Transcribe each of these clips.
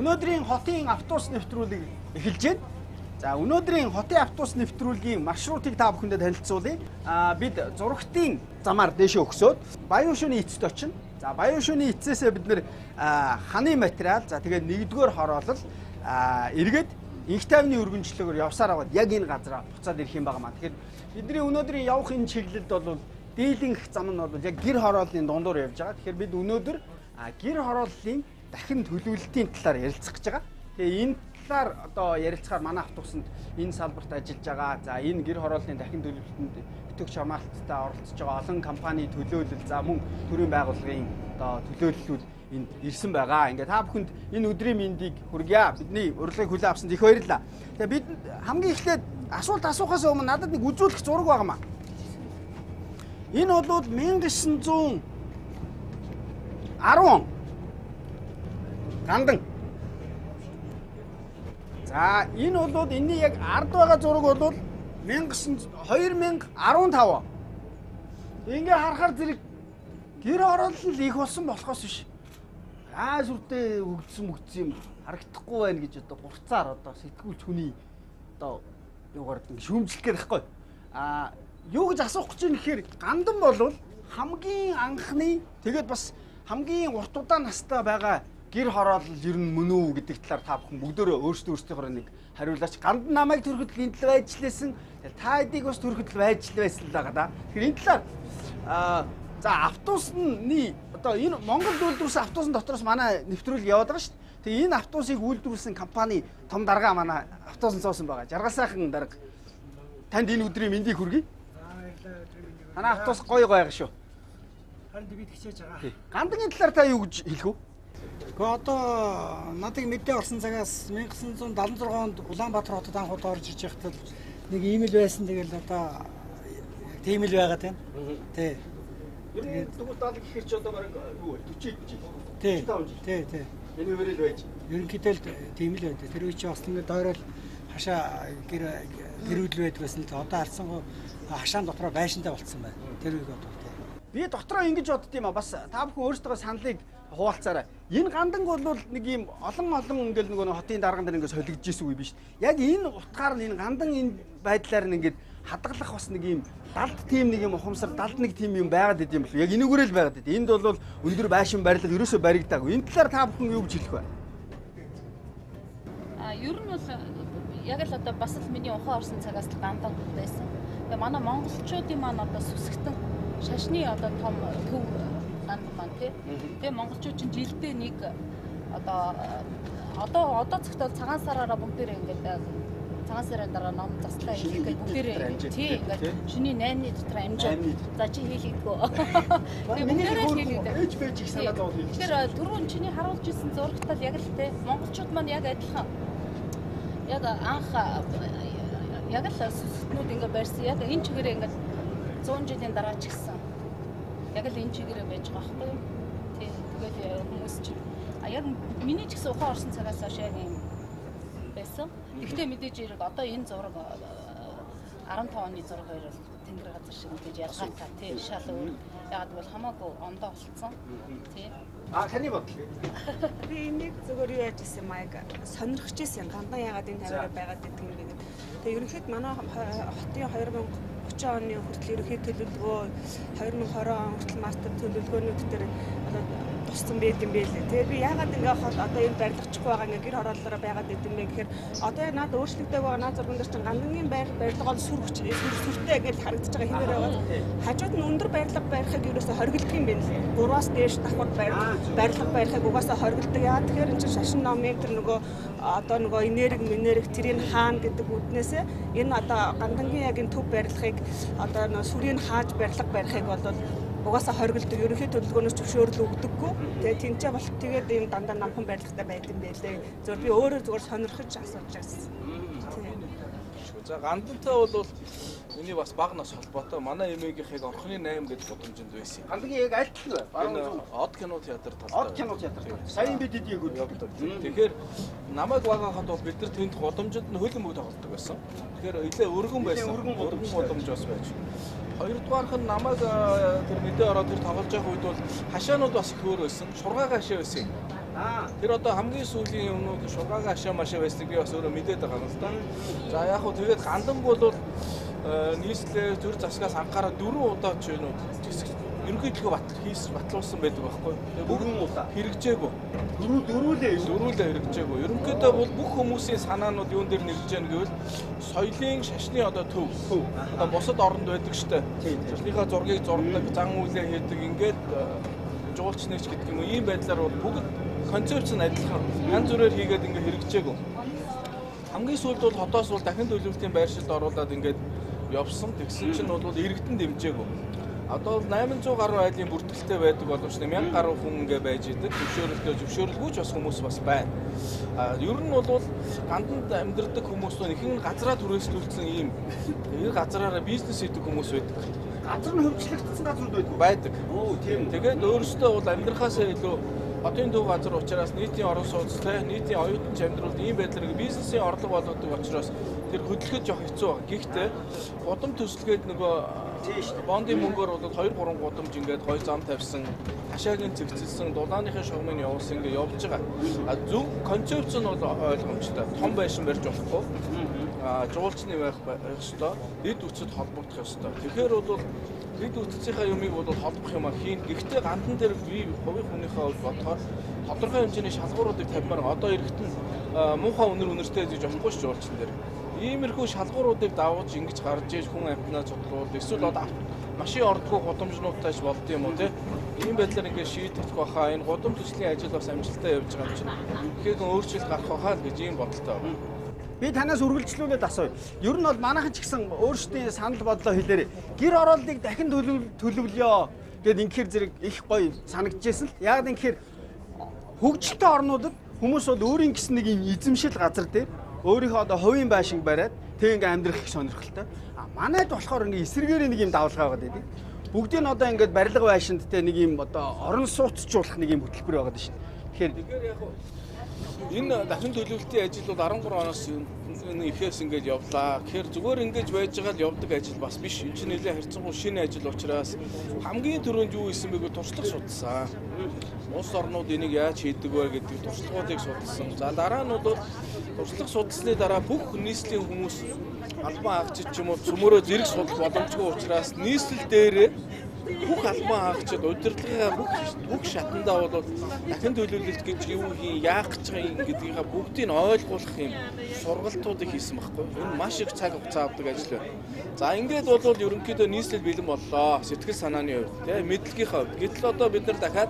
Өнөөдрийн хотын автобус нэвтрүүлэг эхэлж байна. За өнөөдрийн хотын автобус нэвтрүүлгийн маршрутыг та бүхэндээ танилцуулъя. Бид зурагтын замаар дээшээ өгсөөд Баян шөнийн эцэст очино. За Баян шөнийн эцээсээ бид нэр ханы материал, за тэгээд нэгдүгээр хороолол эргээд инх тайвны өргөнчлөгөөр явсаар аваад яг энэ газараа буцаад ирэх юм байна. Тэгэхээр бидний өнөөдрийн явах энэ чиглэлд бол дийлэнх зам нь бол яг гэр хорооллын дундуур явж байгаа. Тэгэхээр бид өнөөдөр гэр хорооллын дахин төлөвлөлтийн талаар ярилцах гэж байгаа. Тэгээ энэ талаар одоо ярилцахаар манай автобусанд энэ салбарт ажиллаж байгаа. За энэ гэр хорооллын дахин төлөвлөлтөнд итгэвч хамгаалттай оролцож байгаа олон компани төлөөлөл, за мөн төрийн байгууллагын одоо төлөөллүүд энд ирсэн байгаа. Ингээ та бүхэнд энэ өдрийн мэндийг хүргье. Бидний урилгыг хүлээн авсанд их баярлалаа. Тэгээ бид хамгийн эхлээд асуулт асуухаас өмнө надад нэг үзүүлэх зураг байгаамаа. Энэ бол 1910 он гандан. За энэ бол энэний яг ард байгаа зураг бол 2015. Ингээ харахаар зэрэг гэр хороолол их болсон болохоос биш. Сүртэй өгдсөн юм харагдахгүй байна гэж одоо гурцаар одоо сэтгүүлч хүний одоо юугаар шүүмжлэх гээд байхгүй. Юу гэж асуух гэж юм гэхээр гандан бол хамгийн анхны тэгээд бас хамгийн урт удаан настай байгаа гэр хороолол ер нь мөн үү гэдэг талаар та бүхэн бүгдөө өөрсдийнхөө нэг хариулаач. Гандан намайг төрөхөд энэ талаар ажилласан. Та эдийг бас төрөхөд ажилласан байсан л байгаа да. Тэгэхээр энэ талаар за автобусны одоо энэ Монгол үйлдвэрлэсэн автобусын дотроос манай нэвтрүүлэг яваад байгаа шүү дээ. Тэгээ энэ автобусыг үйлдвэрлэсэн компани том дарга манай автобусын цоосон байгаа. Жаргал сайхан дарга. Танд энэ өдрийн мэндийг хүргэе. Манай автобус гоё байгаа шүү. Харин бид хичээж байгаа. Гандангийн талаар та юу гэж хэлэх вэ? Гэхдээ одоо надад мэдээ орсон цагаас 1976 онд Улаанбаатар хотод анх удаа орж иж байхдаа нэг ийм л байсан. Тэгэл одоо тийм л байгаад байна. Тий. Ер нь тэгвэл 70 гэхэр ч одоо бараг юу вэ? 40 жил. Тий. Тий. Энэ үеэрэл байж. Ерөнхийдөө тийм л байдаг. Тэр үе чи бас ингээд дойрол хашаа гэрүүл байдаг байсан л одоо харцсангуу хашаан дотроо байшинтай болцсон байна. Тэр үег одоо тий. Би дотроо ингэж бодд юм а бас та бүхэн өөрсдөө саналыг хуваалцаарай. Энэ ганданг бол нэг юм олон ингээл нөгөө хотын дарган дээр ингээд солигдож исэн үе биш. Яг энэ утгаар нь энэ гандан энэ байдлаар нь ингээд хадгалах бас нэг юм далд тим нэг юм ухамсар далд нэг тим юм байгаад идэв юм бол яг энүүгээрэл байгаад идэв. Энд бол өндөр байшин барилга ерөөсөө баригдаагүй. Энэ талаар та бүхэн юу гэж хэлэх вэ? Ер нь бол яг л одоо бас л миний ухаан орсон цагаас л гандан байсан. Тэгээ манай монголчуудын маань одоо сүсгтэн шашны одоо том төв гандан маань тий. Тэгээ монголчууд чинь жилдээ нэг одоо зөвхөн цагаан сараараа бүгдээрээ ингээд цагаан сарын дараа ном заслаа хийх гэж бүгдээрээ тий ингээд шөнийн 8-ны дотор амжаа. За чи хийлгийгөө. Тэгээ бүгдээрээ ээж байж их санаа зовоод хийх. Тэгэхээр түрүүн чиний харуулж исэн зурагтал яг л тий монголчууд маань яг адилхан. Яг анх яг л сүсгтнүүд ингээд барьсан. Яг энэ чигээрээ ингээд 100 жилийн дараа ч гэсэн яг л энэ чигээрээ байж байгаа байхгүй юу? Тий тэгээд хүмүүс чинь яг миний ч гэсэн ухаан орсон цагаас хойш яг юм байсан. Гэхдээ мэдээж хэрэг одоо энэ зураг 15 оны зураг хоёр бол тэнгэр газар шиг мэдээж ялгаатай тий шал өөр. Яг бол хамаагүй ондоо болцсон. Тий. Таны бодол. Би энийг зөвөр юу яаж исэн маяг сонирхож исэн. Гандан ягаад энэ тавиараа байгаад гэдэг юм бэ гэдэг. Тэгээ ерөнхийд манай хотын 2030 оны хүртэл ерөнхий төлөвлөгөө 2020 он хүртэл мастер төлөвлөгөөнүүд дээр туссан байд юм бэ лээ. Тэгээ би ягаад ингээ одоо энэ барилгачихгүй байгаа ингээ гэр хорооллороо байгаад байд юм бэ гэхээр одоо яг надад өөрчлөгдөж байгаа наад зурган дээр чинь гандангийн барилга бол сүртэй гэж харагдаж байгаа хэвээр байгаа. Хажууд нь өндөр барилга барихыг ерөөсө хоригддаг юм байна лээ. 3-аас дээш давхар барилга барихыг угаасаа хоригддаг. Яагаад тэгэхээр энэ чинь шашин номын тэр нөгөө одоо нөгөө энерги тэрийг хаана гэдэг үднээсээ энэ одоо гандангийн яг энэ төв барилгыг одоо нөгөө сүрийг хааж барилга барихыг бол угаасаа хоригддаг. Ерөнхий төлөвлөгөөнөөс зөвшөөрөл өгдөггүй. Тэгээ тэнцээ бол тэгээд ийм дандаа намхан барилгатай байд юм байлээ. Зөв би өөрөө зүгээр сонирхож асууж байсан. За гандантай бол миний бас баг нас холбоотой. Манай эмээгийнхийг орхны 8 гэдэг гудамжинд байсан. Гандангийн яг альт нь байна. Од кино театр талтай. Од кино театр. Саяхан бид эдийг өгдөг. Тэгэхээр намайг багахад бол бид нар тэнд гудамжинд нь хөлөн мөг тоглодог байсан. Тэгэхээр илээ өргөн байсан. Өргөн гудамж бас байж. Хоёрдугаарх нь намайг тэр мэдээ ороод тэр тоглож явах үед бол хашаанууд бас их өөр байсан. Шургаага хашаа байсан. Тэр одоо хамгийн сүүлийн юмнууд шугааг ашаа машаа байсныг би бас өөрөө мэдээд байгаа юм л да. За яг хөө тэгээд гандан бол нийслэлээ төр засгаас анхаараа 4 удаа ч юм уу ерөнхийдөө батлуулсан байдаг байхгүй. Бүгэн удаа хэрэгжээгүй. Дөрүүлээ хэрэгжээгүй. Ерөнхийдөө бол бүх хүмүүсийн санаанууд юун дээр нэгж яах гэвэл соёлын шашны одоо төв. Одоо бусад оронд байдаг штэ. Тэрнийхээ зургийг зурдаг, зан үйлээ хийдэг ингээд жуулч нэгч гэдэг юм уу ийм байдлаар бол бүгд концепц нь адилхан. Янз бүрээр хийгээд ингээд хэрэгжээгүй. Хамгийн сүүлд бол хотоос бол дахин төлөвлөлтийн байршилд оруулаад ингээд явсан. Тэгсэн чинь бол иргэдэн дэмжээгүй. Одоо 800 гаруй айлын бүртгэлтэй байдаг боловч 1000 гаруй хүн ингээ байж идэг. Зөвшөөрөлгүй ч бас хүмүүс бас байна. Ер нь бол ганданд амьдардаг хүмүүс нэхэн газраа түрээслүүлсэн ийм энэ газраараа бизнес хийдэг хүмүүс байдаг. Газар нь хөгжлөгдсөн газрууд байдаг. Оо тийм. Тэгээд өөрөөсөө бол амьдрахаасаа илүү хотын төв газар учраас нийтийн орон сууцтай, нийтийн оюутан амьдралд ийм байдлаар бизнесийн орлого болгодог учраас тэр хөдөлгөж явах хэцүү байна. Гэхдээ гудам төслгээд нөгөө бондын мөнгөөр бол 2-3 гудамж ингээд гой зам тавьсан, хашаагийн цэгцэлсэн, дулааныхын шугамыг явуулсан ингээд явж байгаа. Зөв концепц нь бол ойлгомжтой. Том байшин барьж болохгүй. Жуулчны байх ёстой. Эд үцэд холбогдох ёстой. Тэгэхээр бол эд үтцийнхаа юмыг бол холбох юм а хийн. Гэхдээ гандан дээр би хувийн хүнийхээ хувьд бодохоор тодорхой хэмжээний шалгууруудыг тавьмаар одоо иргэд нь муухай үнэртэй гэж болохгүй ш жуулчин дээр. Иймэрхүү шалгууруудыг давж ингэж гарч иж хүн амтнаа цуглуул эсвэл одоо машин ордгоо гудамжнуудтай ч болд юм уу те. Ийм байдлаар ингээд шийдэх байхаа энэ гудам төслийн ажил бас амжилттай явж байгаа юм чинь. Тэгэхээр өөрчлөлт гарах байхаа л гэж ийм бодолтой байна. Би танаас үргэлжлүүлээд асууя. Ер нь бол манайхан ч гэсэн өөрсдийн санал бодлоо хэлээрэй. Гэр орооллыг дахин төлөвлөё гэд инхээр зэрэг их гоё санагдчихсэн л. Яг инхээр хөгжилтэй орнуудад хүмүүс бол өөрийн гэсэн нэг юм эзэмшил газар дээр өөрийнхөө одоо хувийн байшинг бариад тэг ингээм амьдрах их сонирхолтой. Манайд болохоор ингээ эсэргээрээ нэг юм давалгаа байгаа гэдэг. Бүгдийг нь одоо ингээд барилга байшинд те нэг юм одоо орон сууцчлуулах нэг юм хөтөлбөр байгаа дээ шин. Тэгэхээр яг энэ дахин төлөвлөлтийн ажил бол 13 оноос энэ ихээс ингээд явлаа. Тэгэхээр зүгээр ингэж байж байгаа л явдаг ажил бас биш. Энэ чинь нэлээд харьцангуй шинэ ажил учраас хамгийн түрүүнд юу хийсэн бэ гэвэл туршлага судалсан. Улс орнууд энийг яаж хийдэг вэ гэдэг туршлагуудыг судалсан. За дараа нь бол туршлага судалсны дараа бүх нийслэлийн хүмүүс албан хаагчид ч юм уу цөмөрөө зэрэг судал боломжгүй учраас нийслэл дээрээ бүх албан хаагчид удирдлагын бүх шатандаа бол дахин төлөвлөлт гэж юу хийн яах гэж байгаа гэдгийг бүгдийг нь ойлгуулах юм сургалтуудыг хийсэн байхгүй. Энэ маш их цаг хугацаа авдаг ажил байна. За ингээд бол ерөнхийдөө нийслэл бэлэн боллоо. Сэтгэл санааны хувьд тийм мэдлэгийнхээ хувьд. Гэтэл одоо бид нар дахиад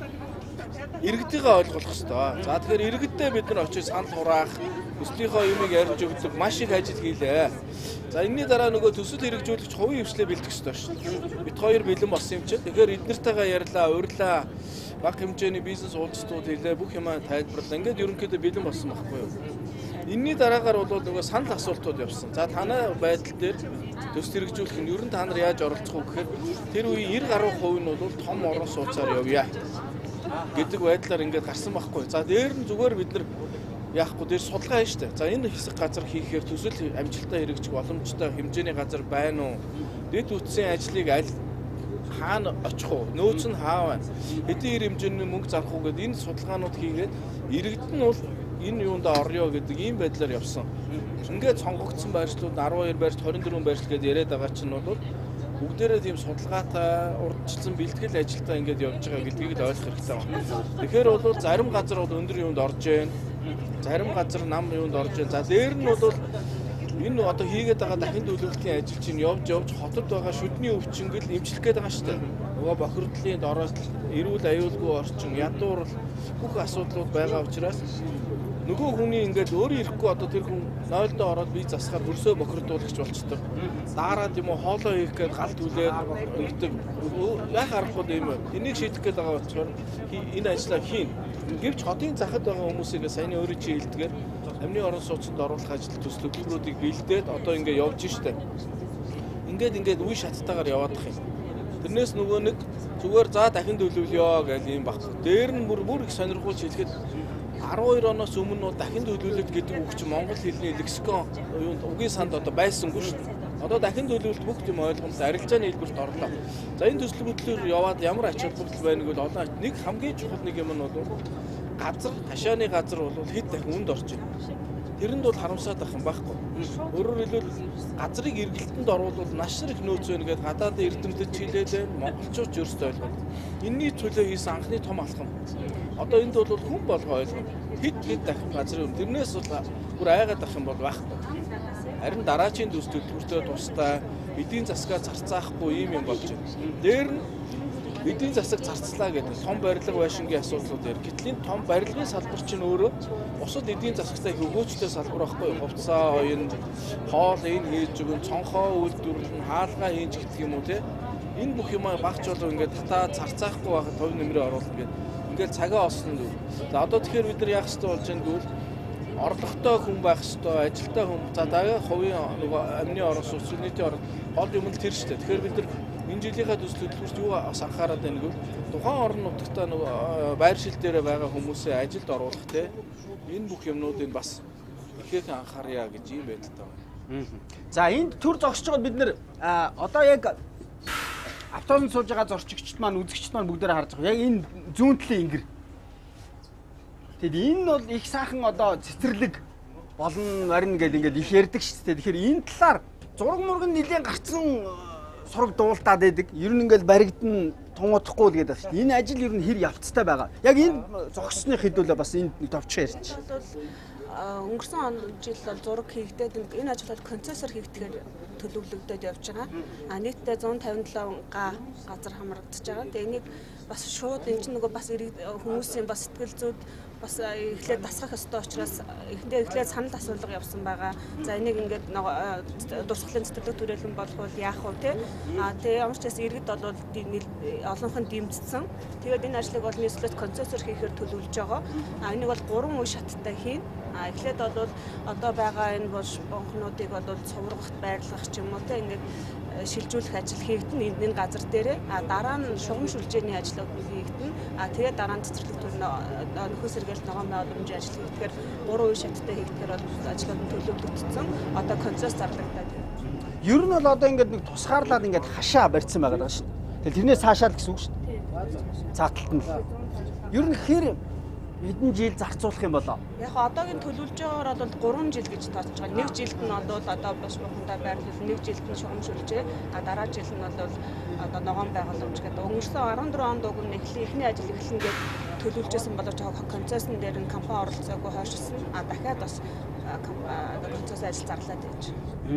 иргэдийгээ ойлгох хэрэгтэй. За тэгэхээр иргэдтэй бид нар очиж санал хураах, өсвийнхөө юмыг ярьж өгдөг маш их ажил хийлээ. За энэний дараа нөгөө төсөл хэрэгжүүлэгч хувийн хвшлээ бэлдэх хэрэгтэй шүү. Бид хоёр бэлэн болсон юм чинь. Тэгэхээр эднэртэйгээ ярьлаа, урьлаа, бага хэмжээний бизнес уулзалтууд хийлээ, бүх юмаа тайлбарлаа. Ингээд ерөнхийдөө бэлэн болсон байхгүй юу? Энэний дараагаар бол нөгөө санал асуултууд явсан. За танай байдал дээр төсөл хэрэгжүүлэх нь ер нь та нар яаж оролцох вэ гэхээр тэр үеийн 90 гаруй хувь нь бол том орон сууцаар явъя гэдэг байдлаар ингээд гарсан байхгүй. За дээр нь зүгээр бид нар яахгүй дээр судалгаа хийж штэ. За энэ хэсэг газар хийхээр төсөл амжилттай хэрэгжих боломжтой хэмжээний газар байна уу? Дэд үтсийн ажлыг аль хаана очих уу? Нөөц нь хаа байна? Хэдийн хэр хэмжээний мөнгө зарах уу гэдэг энэ судалгаанууд хийгээд иргэд нь бол энэ юунд орё гэдэг ийм байдлаар явсан. Ингээд сонгогдсон байршлууд 12 байршил 24 байршил гэдээ яриад байгаа чинь бол бүгдээрээ тийм судалгаатай урдчилсан бэлтгэл ажилтаа ингээд явж байгаа гэдгийг л ойлгох хэрэгтэй байна. Тэгэхээр бол зарим газар бол өндөр юунд орж байна. Зарим газар нам юунд орж байна. За дээр нь бол энэ одоо хийгээд байгаа дахин төлөвлөлтийн ажил чинь явж хотод байгаа шүдний өвчнгөл эмчлэх гээд байгаа шүү дээ. Нөгөө бохирдлын дороос эрүүл аюулгүй орчин, ядуур бүх асуудлууд байгаа учраас нөгөө хүний ингээд өөрөө ирэхгүй одоо тэр хүн нойлдоо ороод бие засахаар хөрсөө бохирдуулагч болчдөг. Daarаад юм уу хоолоо хийх гээд галт хүлээд өгдөг. Яах аргагүй юм бэ? Энийг шийдэх гээд байгаа болохоор энэ ажлаа хийн. Гэвч хотын захад байгаа хүмүүсийг саяны өөрөө чи хэлдгээр амны орон сууцнд оруулах ажил төслүүдийг бэлдээд одоо ингээд явж штэ. Ингээд үе шаттайгаар яваадах юм. Тэрнээс нөгөө нэг зүгээр за дахин төлөвлөё гэж юм баг. Дээр нь бүр их сонирхолтой хэлэхэд 12 оноос өмнө нь дахин төлөвлөлт гэдэг үг чинь монгол хэлний лексикон үгийн санд одоо байсангүй шүү дээ. Одоо дахин төлөвлөлт бүх юм ойлгомжтой арилжааны хэлбэрт орлоо. За энэ төсөл хөтлөөр яваад ямар ач холбогдол байна гэвэл олон нэг хамгийн чухал нэг юм нь бол газар хашааны газар бол хэд дахин үнд орж байна. Тэрэнд бол харамсаад ах юм байхгүй. Өөрөөр хэлбэл газрыг эргэлтэнд оруулбал маш их нөөц байна гэдээ гадаад эрдэмтэд хэлээд байна. Монголчууд ч өөрсдөө ойлгоно. Энийний төлөө хийсэн анхны том алхам. Одоо энд бол хүн болгоо ойлгоно. Хэд дахин газрын үн. Тэрнээс бол бүр айгаад ах юм бол байхгүй. Харин дараачийн төс төлбөртөө тусдаа эдийн засгаа зарцаахгүй юм болж байна. Дээр нь эдийн засаг зарцлаа гэдэг том барилга байшингийн асуудлууд дээр. Гэтэл энэ том барилгын салбар чинь өөрөө бусад эдийн засагтай хөгөөчтэй салбар байхгүй. Хувцас, оюун, хоол энэ хийж өгөн, цонхоо үйлдвэрлэн, хаалгаа хийж гэх юм уу те. Энэ бүх юмаа багч болов ингээд татаа зарцаахгүй байхад төв нэмрээ оруулах ингээд цагаа олсон дүү. За одоо тэгэхээр бид нар яах ёстой болж байна гэвэл орлоготой хүн байх ёстой, ажилтай хүн. За дараа хувийн нөгөө амны орон сууц, нийтийн орон гол юм л тэр шүү дээ. Тэгэхээр бид нар энэ жилийнхаа төсөл хөтөлбөрт юу анхаарал байна гэвэл тухайн орон нутагтаа нөгөө байр шил дээр байгаа хүмүүсээ ажилд оруулах те энэ бүх юмнуудыг бас ихээр анхаарья гэж юм байдалтай байна. За энд төр зогсож байгаад бид нэр одоо яг автобусанд сууж байгаа зорчигчд маань үзэгчд маань бүгдээрээ харж байгаа. Яг энэ зүүн талын ингэр. Тэгэд энэ бол их сайхан одоо цэцэрлэг болно марин гэдэг ингээд их ярьдаг шүү дээ. Тэгэхээр энэ талаар зураг мураг нэлээд гарцсан сураг дуултаад байдаг. Ер нь ингээл баригдана тунгуудахгүй л гэдэг шүү дээ. Энэ ажил ер нь хэр явцтай байгаа. Яг энэ зогссны хэдүүлээ бас энд товчхон ярьж. Өнгөрсөн жил бол зураг хийгдээд энэ ажил бол концессор хийгдэхээр төлөвлөгдөд явж байгаа. Нийтдээ 157 га газар хамрагдаж байгаа. Тэгээ энийг бас шууд энэ чинь нөгөө бас хүмүүсийн бас сэтгэл зүйд бас эхлээд дасгах ёстой учраас эхлээд санал асуулга явсан байгаа. За энийг ингээд дурсгалын цэцэрлэг төрөлн болгоод яах вэ те? Тэгээ ямар ч гэсэн иргэд бол олонхын дэмжсэн. Тэгээд энэ ажлыг бол нийслэлд концессор хийхээр төлөвлөж байгаа. Энийг бол 3 үе шаттай хийн. Эхлээд бол одоо байгаа энэ бонхнуудыг бол цуврагт байрлах ч юм уу те ингээд шилжүүлэх ажил хийгдэн энэ газар дээрээ дараа нь шугам шүлжээний ажлууд хийгдэн тэгээд дараа нь цэцэрлэг төрнө нөхөн сэргээлт ногоон байгууламжийн ажил хийгдэхээр 3 үе шаттай хийгдэхээр ажлууд нь төлөвлөгдсөн одоо концесс зарлагдаад байна. Ер нь бол одоо ингээд нэг тусгаарлаад ингээд хашаа барьсан байгаа шүү дээ. Тэгэл тэрнээс цаашаа л гэсэн үг шүү дээ. Цааталт нь. Ер нь хэр хэдэн жил зарцуулах юм болоо? Яг одоогийн төлөвлөж байгаагаар бол 3 жил гэж тооцож байгаа. Нэг жилд нь бол одоо бас бухимдаа байрлал, нэг жилд нь шугам шүлжээ, дараа жил нь бол одоо ногоон байгууламж гэдэг. Өнгөрсөн 14 онд уг нь эхний ажил эхлэн гээд төлөвлөжсэн боловч концессын дээр нь компани оролцоогүй хойшилсан. Дахиад бас концесс ажил зарлаад байж.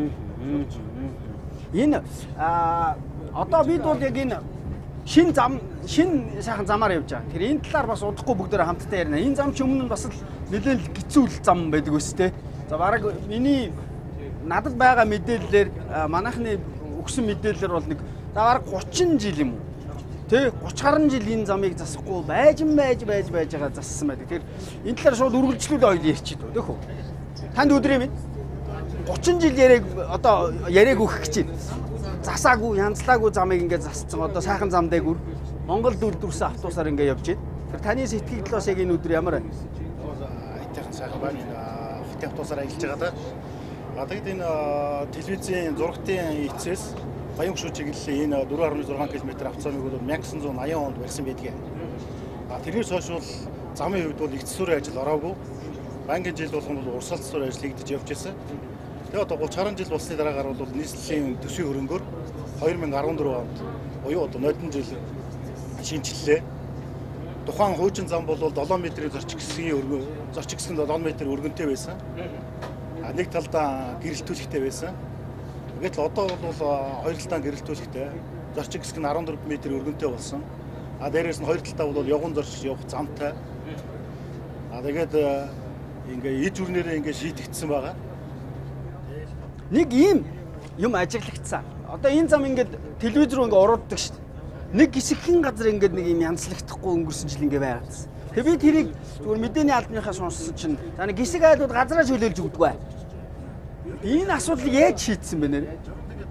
Энэ одоо бид бол яг энэ шин сайхан замаар явж байгаа. Тэр энэ талаар бас удахгүй бүгдээрээ хамтдаа ярина. Энэ зам ч өмнө нь бас л нэлээд гизүүл зам байдаг өс тээ. За бараг миний надад байгаа мэдээллээр манайхны өгсөн мэдээллээр бол нэг за бараг 30 жил юм уу? Тэ 30 гаруй жил энэ замыг засахгүй байж байгаа зассан байдаг. Тэр энэ талаар шууд үргэлжлүүлээ хоёул ярьчих дөө тэхүү. Танд өдөр юм. 30 жил яриаг өгөх гэж байна. Засаагүй, янзлаагүй замыг ингээд засцсан. Одоо сайхан зам дээгүр Монголд үйлдвэрсэн автобусаар ингээд явж байна. Тэр таны сэтгэл талаас яг энэ өдөр ямар байна? Айтайхан сайхан байна. Хотын автобусаар ажиллаж байгаа да. Тэгээд энэ телевизийн зурагтын эцэс Баян хөшөө чиглэлийн энэ 4.6 км автобусыг бол 1980 онд барьсан байдгийг. Тэрнээс хойш бол замын хувьд бол эцсүүрийн ажил ороогүй. Банкын жил болгон бол урсгалцсуур ажил хийгдэж явж байсан. Тэгээ одоо 30 жил болсны дараагаар бол нийслэлийн төсвийн хөрөнгөөр 2014 онд буюу одоо нодон жил шинжиллээ. Тухайн хуучин зам бол 7 метрийн зорчиг хэсгийн 7 метр өргөнтэй байсан. Нэг талдаа гэрэлтүүлэгтэй байсан. Гэтэл одоо бол хоёр талдаа гэрэлтүүлэгтэй. Зорчиг хэсэг нь 14 м өргөнтэй болсон. Дээрээс нь хоёр талдаа бол явган зорчиж явах замтай. Тэгээд ингээ эд үрнээрээ ингээ шийдэгдсэн байгаа. Нэг ийм юм ажиглагдсан. Одоо энэ зам ингээд телевиз рүү ингээд урууддаг шүү дээ. Нэг гисгхэн газар ингээд нэг юм янзлагдахгүй өнгөрсөн жил ингээд байгаадсан. Тэгээ би тэрийг зүгээр мэдээний албаныхаа сонссон чинь за нэг гисэг айлууд газараа шөлөөлж өгдөг бай. Энэ асуудлыг яаж шийдсэн бэ нэр?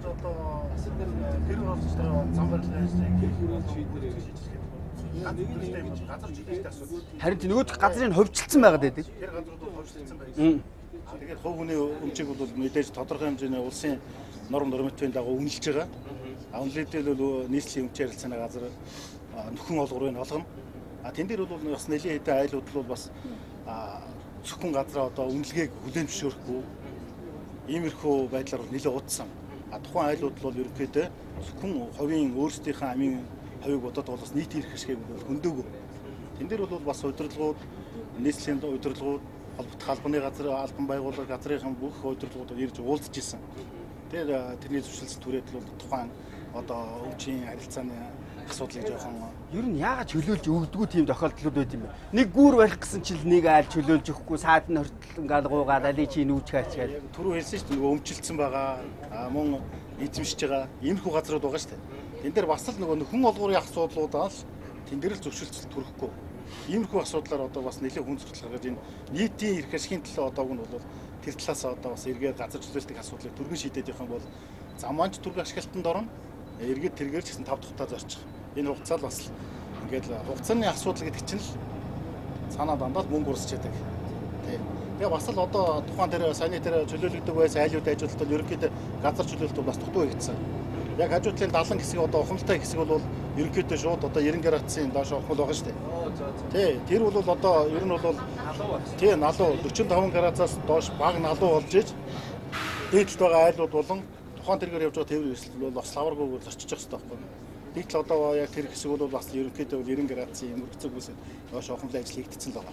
Харин нөгөөх газрыг хөвчлөлтсөн байгаад байдаг. Тэр газрууд бол хөвчлөлтсөн байсан. Тэгээд хувь хүний өмчийг бол мэдээж тодорхой хэмжээний улсын норм нормативын дагуу үнэлж байгаа. Үнэлэлдэл бол нийслэлийн өмч харилцааны газар нөхөн олгорын олгоно. Тэн дээр бол бас нэлийн хэдэн айлууд бол бас зөвхөн газраа одоо үнэлгээг хүлээн зөвшөөрөхгүй иймэрхүү байдлаар нэлээд удсан. Тухайн айлууд бол ерөнхийдөө зөвхөн хувийн өөрсдийнхээ амын хувийг бодоод бол бас нийтийн эрх ашиг хөндөөгүй. Тэн дээр бол бас удирдлагууд, нийслэлийн удирдлагууд, холбогдох албаны газар, албан байгууллага газрынхан бүх удирдлагууд ирж уулзж исэн. Тэгээд тэрний зөвшөөрлөс түрээд бол тухайн одоо өвчин харилцааны асуудлыг жоохон ер нь яагаад чөлөөлж өгдөггүй тийм тохиолдлууд байд юм бэ? Нэг гүүр барих гэсэн чил нэг айл чөлөөлж өгөхгүй саад нь хортол ингээл гуугаад али чи нүүж хаачихад. Түрүү хэлсэн шүү дээ нөгөө өмчлөлтсөн байгаа, мөн эзэмшиж байгаа иймэрхүү газрууд байгаа шүү дээ. Тэн дээр бас л нөгөө хүн олгуурын асуудлуудаа л тэн дээр л зөвшөөрлөлт төрөхгүй. Иймэрхүү асуудлаар одоо бас нэлээд хүн зөрчил гаргаж энэ нийтийн эрх ашигын төлөө одоог нь бол тэр талаас одоо бас эргээд газар чөлөөлтийн асуудлыг түргэн шийдээд явах юм бол замаанч түргэн ашиглалтанд орно. Эргээд тэргээр ч гэсэн 5 дахь удаа зорчих. Энэ хугацаанд бас ингээд хугацааны асуудал гэдэг чинь л санаа дандаа л мөнгө урсчээд байдаг. Тэгээ бас л одоо тухайн дээр санитар чөлөөлөгдөг байсан айлууд ажилтнууд бол ерөнхийдөө газар чөлөөлөлт бас дутуу хийгдсэн. Яг хажуу талын 70 хэсэг одоо ухамсартай хэсэг бол ерөнхийдөө шууд одоо 90 градусын доош ухамсар байгаа шүү дээ. Тэр бол одоо ер нь бол налуу 45 градусаас доош бага налуу болж иж дээдлэлт байгаа айлууд болон тухайн тэргээр явж байгаа тээвэр эрсдэл бол бас лаваргүйг орчиж явах хэрэгтэй байхгүй. Дээдлэл одоо яг тэр хэсэг бол бас ерөнхийдөө 90 градусын мөрөгцөг үсээ доош ухамсар ажил хийгдсэн л байгаа.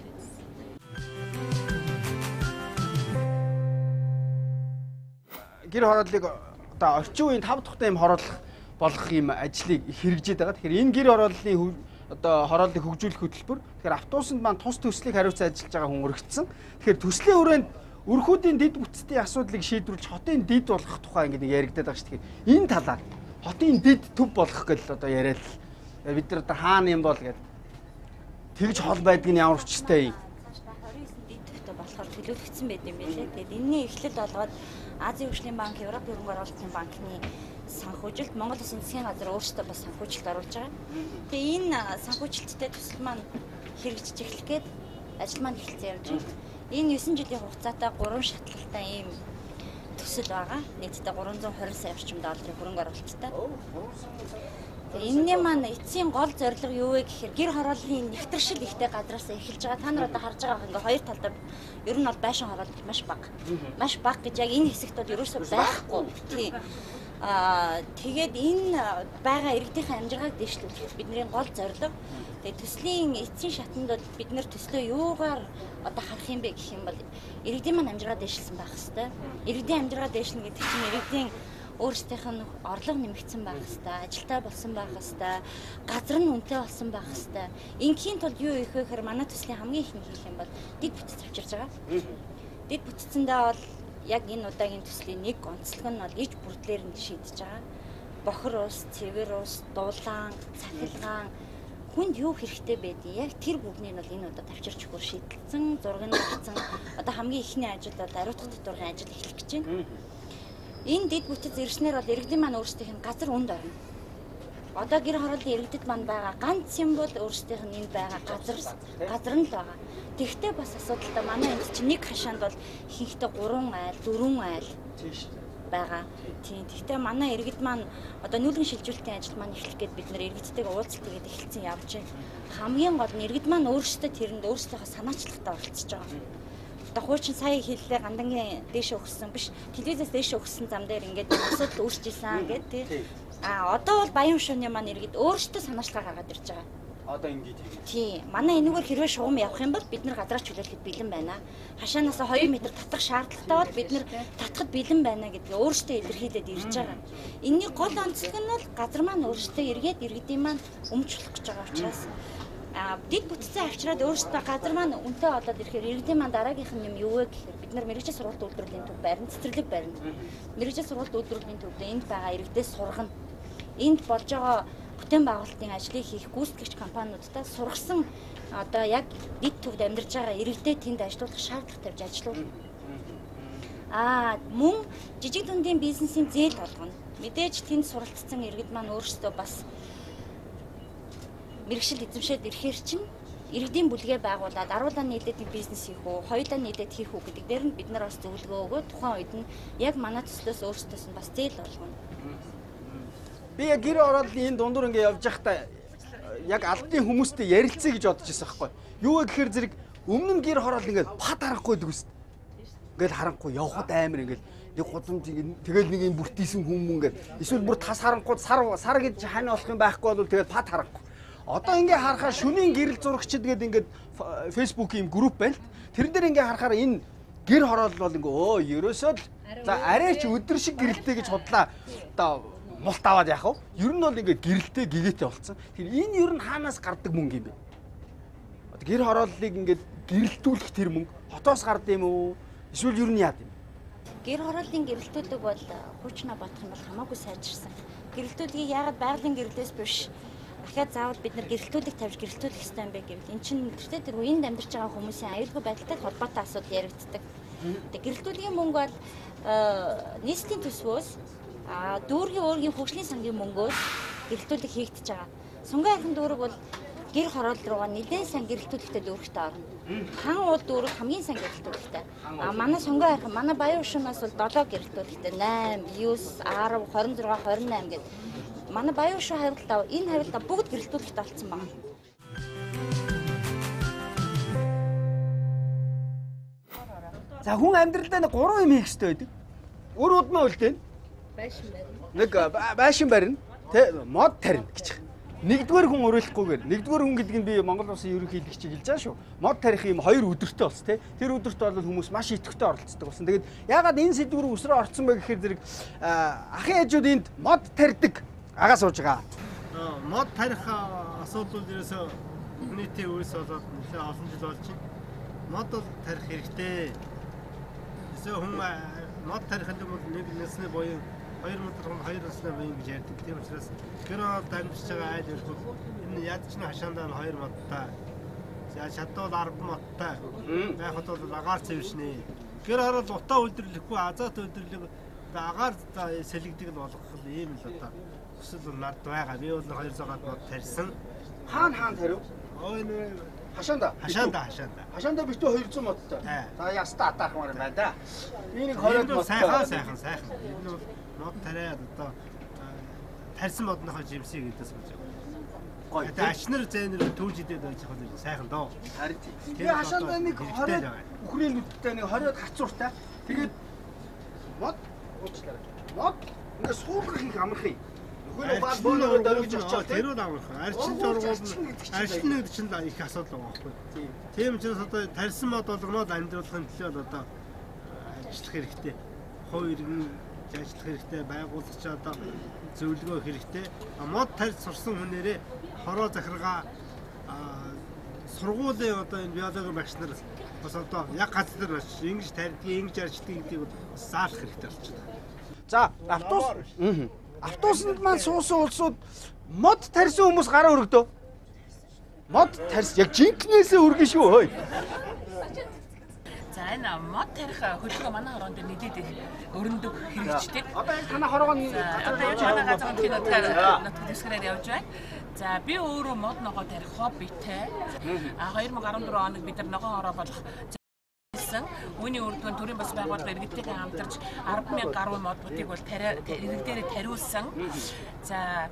Гэр хорооллыг одоо орчин үеийн 5 дахь юм хороолох болох юм ажлыг хэрэгжиж байгаа. Тэгэхээр энэ гэр хорооллын одоо хорооллыг хөгжүүлэх хөтөлбөр. Тэгэхээр автобусанд маань тус төслийг хариуцсан ажиллаж байгаа хүн өргөцсөн. Тэгэхээр төслийн хүрээнд өрхүүдийн дэд бүтцийн асуудлыг шийдвэрлэж хотын дэд болгох тухай ингэ яригдаад байгаа шүү дээ. Энэ талаар хотын дэд төв болгох гэж одоо яриад бид нар одоо хаана юм бол гэдэг. Тэгж хол байдг нь ямар учиртай юм. 29 дэд төвтэй болохоор төлөвлөгдсөн байт юм байлээ. Тэгээд энэний эхлэл болгоод Азийн хөгжлийн банк, Европ хөрөнгө оруулалтын банкны санхүүжилт Монгол Улсын засгийн газар өөрсдөө бас санхүүжилт оруулж байгаа. Тэгээ энэ санхүүжилттэй төсөл маань хэрэгжиж эхлэх гээд ажил маань эхэлсэн явж байна. Энэ 9 жилийн хугацаатай 3 шатлалтай ийм төсөл байгаа. Нийтдээ 320 сая орчим долларын хөрөнгө оруулалттай. Энэний маань эцсийн гол зорилго юу вэ гэхээр гэр хорооллын нэвтршил ихтэй газраас эхэлж байгаа. Та нар одоо харж байгаа ингээ хоёр талдаа ер нь бол байшин хороолт маш бага. Маш бага гэж яг энэ хэсэгт бол ерөөсөө байхгүй. Тийм. Тэгээд энэ байгаа иргэдийн амжиргааг дэвшлүүлэх бидний гол зорилго. Тэгээд төслийн эцсийн шатанд бол бид нэр төслөө юугаар одоо харах юм бэ гэх юм бол иргэдийн маань амжиргаа дэвшилсэн байх хэвээр. Иргэдийн амжиргаа дэвшлэнэ гэдэг чинь иргэдийн өөрсдийнх нь орлого нэмэгдсэн байх хэвээр, ажилтаа болсон байх хэвээр, газар нь үнэтэй болсон байх хэвээр. Ингийн тулд юу их вэ гэхээр манай төслийн хамгийн ихний хийх юм бол дэд бүтц авчирж байгаа. Дэд бүтцэндээ бол яг энэ удаагийн төслийн нэг онцлог нь бол иж бүрдлэр нь шийдэж байгаа. Бохор ус, цэвэр ус, дулаан, цахилгаан хүнд юу хэрэгтэй байдгийг яг тэр бүгднийг бол энэ удаад авчирч өгөр шийдэлцэн, зураг нь авсан. Одоо хамгийн ихний ажил бол ариутгах татварын ажил эхлэх гэж байна. Энэ дэд бүтц ирснээр бол иргэдийн маань өөрсдийнх нь газар үнд орно. Одоо гэр хорооллын иргэдэд маань байгаа ганц юм бол өөрсдийнх нь энэ байгаа газар нь л байгаа. Тэгвэл бас асуудалтай манай энд чинь нэг хашаанд бол ихэнхдээ 3 айл, 4 айл байгаа. Тийм. Тэгвэл манай иргэд маань одоо нүүлгэн шилжүүлэлтийн ажил маань эхлэх гээд бид нэр иргэдтэйгээ уулзалт хийгээд эхэлсэн явж байна. Хамгийн гол нь иргэд маань өөрсдөө тэрэнд өөрсдийнхөө санаачлагтаа оролцож байгаа. Одоо хуучин сая хэллээ гандангийн дээш өгсөн биш телевизээс дээш өгсөн зам дээр ингээд асуудал үүсчихсэн гэдэг тий. Одоо бол Баян шууны маань иргэд өөрсдөө санаачлага гаргаад ирж байгаа. Одоо ингээд тий. Манай энэгээр хэрвээ шугам явах юм бол бид нар газраа чөлөөлөхөд бэлэн байна. Хашаанаас 2 м татах шаардлагатай бол бид нар татахад бэлэн байна гэдгээ өөрсдөө илэрхийлээд ирж байгаа. Энэний гол онцлог нь бол газар маань өөрсдөө эргээд иргэдийн маань өмчлөх гэж байгаа учраас дэд бүтцээ авчираад өөрсдөө газар маань үнэтэй болоод ирэхээр иргэдийн маань дараагийнх нь юм юу вэ гэхээр бид нар мэрэгжил сургалт үйлдвэрлэлийн төв барина, цэцэрлэг барина. Мэрэгжил сургалт үйлдвэрлэлийн төвдөө энд байгаа иргэдээс сургана. Энд болж байгаа бүтээн байгуулалтын ажлыг хийх гүйцэтгэгч компаниудтай сургасан одоо яг дэд төвд амьдарч байгаа иргэдэд тэнд ажиллах шаардлага тавьж ажиллуулна. Мөн жижиг дундын бизнесийн зээл болгоно. Мэдээж тэнд суралцсан иргэд маань өөрсдөө бас мэрэгшил эзэмшээд ирэхээр чинь иргэдийн бүлгээ байгуулад аруулаа нийлээд бизнес хийх үү, хоёулаа нийлээд хийх үү гэдэг дээр нь бид нар бас зөвлөгөө өгөөд тухайн үед нь яг манай төслөөс өөрсдөөс нь бас зээл болгоно. Би яг гэр хорооллын энэ дундуур ингэ явж байхдаа яг алдын хүмүүстэй ярилцъя гэж бодож байсан байхгүй. Юу вэ гэхээр зэрэг өмнө нь гэр хороол ингээд пад харахгүй гэдэг үст. Ингээд харахгүй явхад амар ингээд нэг гудамж тэгэл нэг юм бүртийсэн хүмүүс ингээд эсвэл бүр тас харахгүй сар гэж хань болох юм байхгүй бол тэгэл пад харахгүй. Одоо ингээд харахаар шөнийн гэрэл зурагчид гэдэг ингээд Facebook-ийн групп байна л. Тэрэн дээр ингээд харахаар энэ гэр хороол бол ингээ ерөөсөө л за арайч өдөр шиг гэрэлтэй гэж бодлаа. Одоо мулт аваад яах вэ? Ер нь бол ингээ гэрэлтэй гэгээтэй болцсон. Тэгэхээр энэ ер нь хаанаас гардаг мөнгө юм бэ? Одоо гэр хорооллыг ингээ гэрэлтүүлэх тэр мөнгө хотоос гардаг юм уу? Эсвэл ер нь яад юм? Гэр хорооллын гэрэлтүүлэг бол хуучнаа бодох юм бол хамаагүй сайжирсан. Гэрэлтүүлгийг яагаад байгалийн гэрэлтээс биш дахиад заавал бид нар гэрэлтүүлэг тавьж гэрэлтүүлэх хэрэгтэй юм бэ гэвэл эн чинь тэр үеинд амьдарч байгаа хүмүүсийн аюулгүй байдалтай холбоотой асуудал яригддаг. Тэгээ гэрэлтүүлгийн мөнгө бол нийслэлийн төсвөөс дүүргийн өөрийн хөгжлийн сангийн мөнгөөс гэрэлтүүлэг хийгдэж байгаа. Сүнгийн архин дүүрэг бол гэр хороол руугаа нэлээд сайн гэрэлтүүлэгтэй дүүрэгтэй орно. Хан уул дүүрэг хамгийн сайн гэрэлтүүлэгтэй. Манай сүнгийн архин манай баян ушнаас бол 7 гэрэлтүүлэгтэй 8, 9, 10, 26, 28 гэдэг. Манай баян ушин хариултаа энэ хариултаа бүгд гэрэлтүүлэгт олцсон байна. За хүн амьдралдаа нэг 3 юм хийх хэрэгтэй байдаг. Өр удмаа үлдээн. Байшин барина. Нэг байшин барина. Тэ мод тарина гэж. Нэгдүгээр хүн уриалахгүйгээр нэгдүгээр хүн гэдэг нь би Монгол Улсын ерөнхийлөгчийг хэлж байгаа шүү. Мод тарих юм 2 өдөртөө болсон тий. Тэр өдөрт бол хүмүүс маш идэвхтэй оролцдог болсон. Тэгээд ягаад энэ сэдв рүү өсрөө орцсон бэ гэхээр зэрэг ахын ээжүүд энд мод тарьдаг агаа сууж байгаа. Мод тарих асуудал ерөөсөө нийтийн үйлс болоод нэлээд олон жил болж байна. Мод бол тарих хэрэгтэй. Эсвэл хүн мод тарих гэдэг бол нэг насны буюу 2 насны буюу гэж ярьдаг. Тийм учраас гэр хороолд амьдарч байгаа айл өрхөд энэ ядчны хашаандаа 2 модтай. За шатвал 10 модтай. Байхад бол агаар цэвэршнэ. Гэр хороолд утаа үйлдвэрлэхгүй азот үйлдвэрлэх агаар сэлгдэг нь болгох ийм л одоо өсөл над байгаа. Би бол 200 гад мод тарьсан. Хаана тарив? Энэ Хашаанда битүү 200 модтой. За яста атаах юм байна да. Энийг 20 мод сайхан. Энэ бол мод тариад одоо тарьсан модныхоо жимсийг гэдээс болж байгаа. Гоё. Ашнэр зэнэр түүж идээд байж байгаа сайхан доо. Харин тийм. Би хашаанда нэг 20 үхрийн нүдтэй нэг 20-од хацууртай. Тэгээд мод уучлаарай. Мод ингээ сууграх их амарх юм. Нөхөр баал бөөнөө дөрвиж очоод тэр нь амархан. Арчин зургуул арчин нэг чинь их асуудал байгаа байхгүй. Тийм учраас одоо тарьсан мод болгоноод амьдруулахын төлөө одоо ажиллах хэрэгтэй. Хувь иргэн ажиллах хэрэгтэй, байгуулагч одоо зөвлөгөө хэрэгтэй. Мод тарьж сурсан хүнээрээ хороо захиргаа сургуулийн одоо энэ биологийн багш нар бас одоо яг ганц дээр ингэж тарьдгийг, ингэж арчдаг гэдгийг заалах хэрэгтэй болчихно. За автобусанд маань суусан улсууд мод тарьсан хүмүүс гараа өргөдөө. Мод тарьс яг жинкнээсээ өргөн шүү хөөе. За энэ мод тарих хөлгөө манай хороонд нэдэд өрөндөг хэрэгждэг. Одоо яг танаа хорогоо одоо яг манай газар кинотаар нотгдсгэрээр явж байна. За би өөрөө мод ногоо тарих хоббитэй. 2014 оног бид нар ногоо хороо болох үүний үрдүн төрийн бас байгууллага иргэдтэй хамтарч 10,000 гаруй мод бутыг бол иргэдээрээ тариулсан. За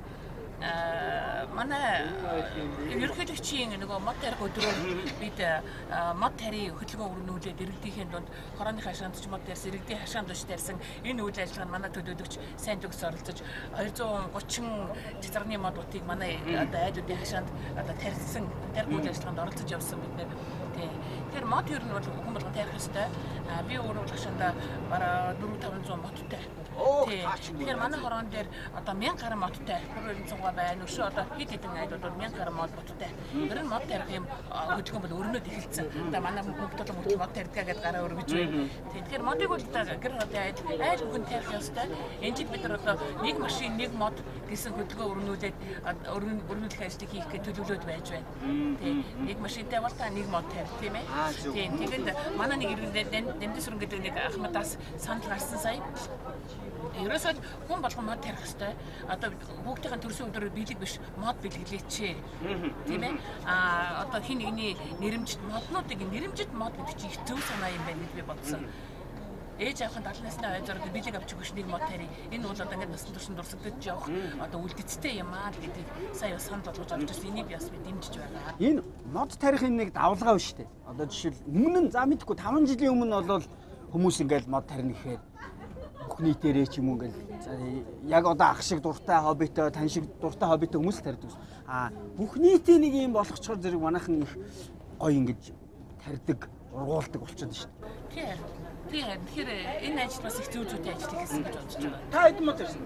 манай ерөнхийлөгчийн нөгөө мод тарих өдрөөр бид мод тарийн хөтөлбөр өрнүүлээд иргэдийн дунд хорооны хашаанд ч мод тарьсан, иргэдийн хашаанд ч тарьсан энэ үйл ажиллагаанд манай төлөөлөгч сайн төгс оролцож 230 цэцэрний мод бутыг манай одоо айлуудын хашаанд одоо тарьсан үйл ажиллагаанд оролцож явсан бид. Тэгэхээр мод ер нь бол хүн болгон тарих ёстой. Би өөрөө хашаанда бараа 400-500 модтай. Тэгэхээр манай хороон дээр одоо 1000 гаруй модтай. 200 байна. Өшөө одоо хэд хэдэн айлууд 1000 гаруй мод модтай. Тэр нь мод тарих юм хөдөлгөөн бол өрнөд эхэлсэн. Одоо манай бүгд толгой мод тарьдаг гэдээ гараа өргөж байна. Тэгэхээр модыг бол гэр хотын айл хүн тарих ёстой. Энд бид нар одоо нэг машин нэг мод гэсэн хөдөлгөөн өрнүүлээд өрнүүлэх ажлыг хийх гэж төлөвлөд байж байна. Нэг машинтай бол та нэг мод тарих тийм ээ. Тэгээд манай нэг иргэн Дэмдэсүрэн гэдэг нэг Ахмадаас санал гарсан сая. Ерөөсөө хүн болгон мод тарих хэвээр одоо хүүхдийн төрсөн өдрөөр биелэг биш мод бэлгэлээч тийм ээ одоо хин нэгний нэрэмжит моднуудыг нэрэмжит мод гэдэг чинь их зөв санаа юм байна гэж би бодсон. ээж авахын 70 насны ойзоор билег авч өгөх нэг мод тари. Энэ бол одоо ингээд насан турш дурсагдаж явах одоо үлдэцтэй юм аа гэдгийг сая санал болгож авч ирсэн. Энийг би бас дэмжиж байгаа. Энэ мод тарихын нэг давлгаа биш үү? Одоо жишээл өмнө нь за мэдгүй 5 жилийн өмнө бол хүмүүс ингээд мод тарина гэхээр бүх нийтээрээ ч юм уу ингээд яг одоо ах шиг дуртай хоббитой, тань шиг дуртай хоббитой хүмүүс л тарьдаг. Бүх нийтийн нэг юм болгочхоор зэрэг манайхан их гоё ингэж тарьдаг, ургуулдаг болчиход шүү дээ. Тэгэхээр энэ ажил бас их зүй зүйтэй ажил хийсэн гэж бодож байгаа. Та хэдэн мод тарьсан?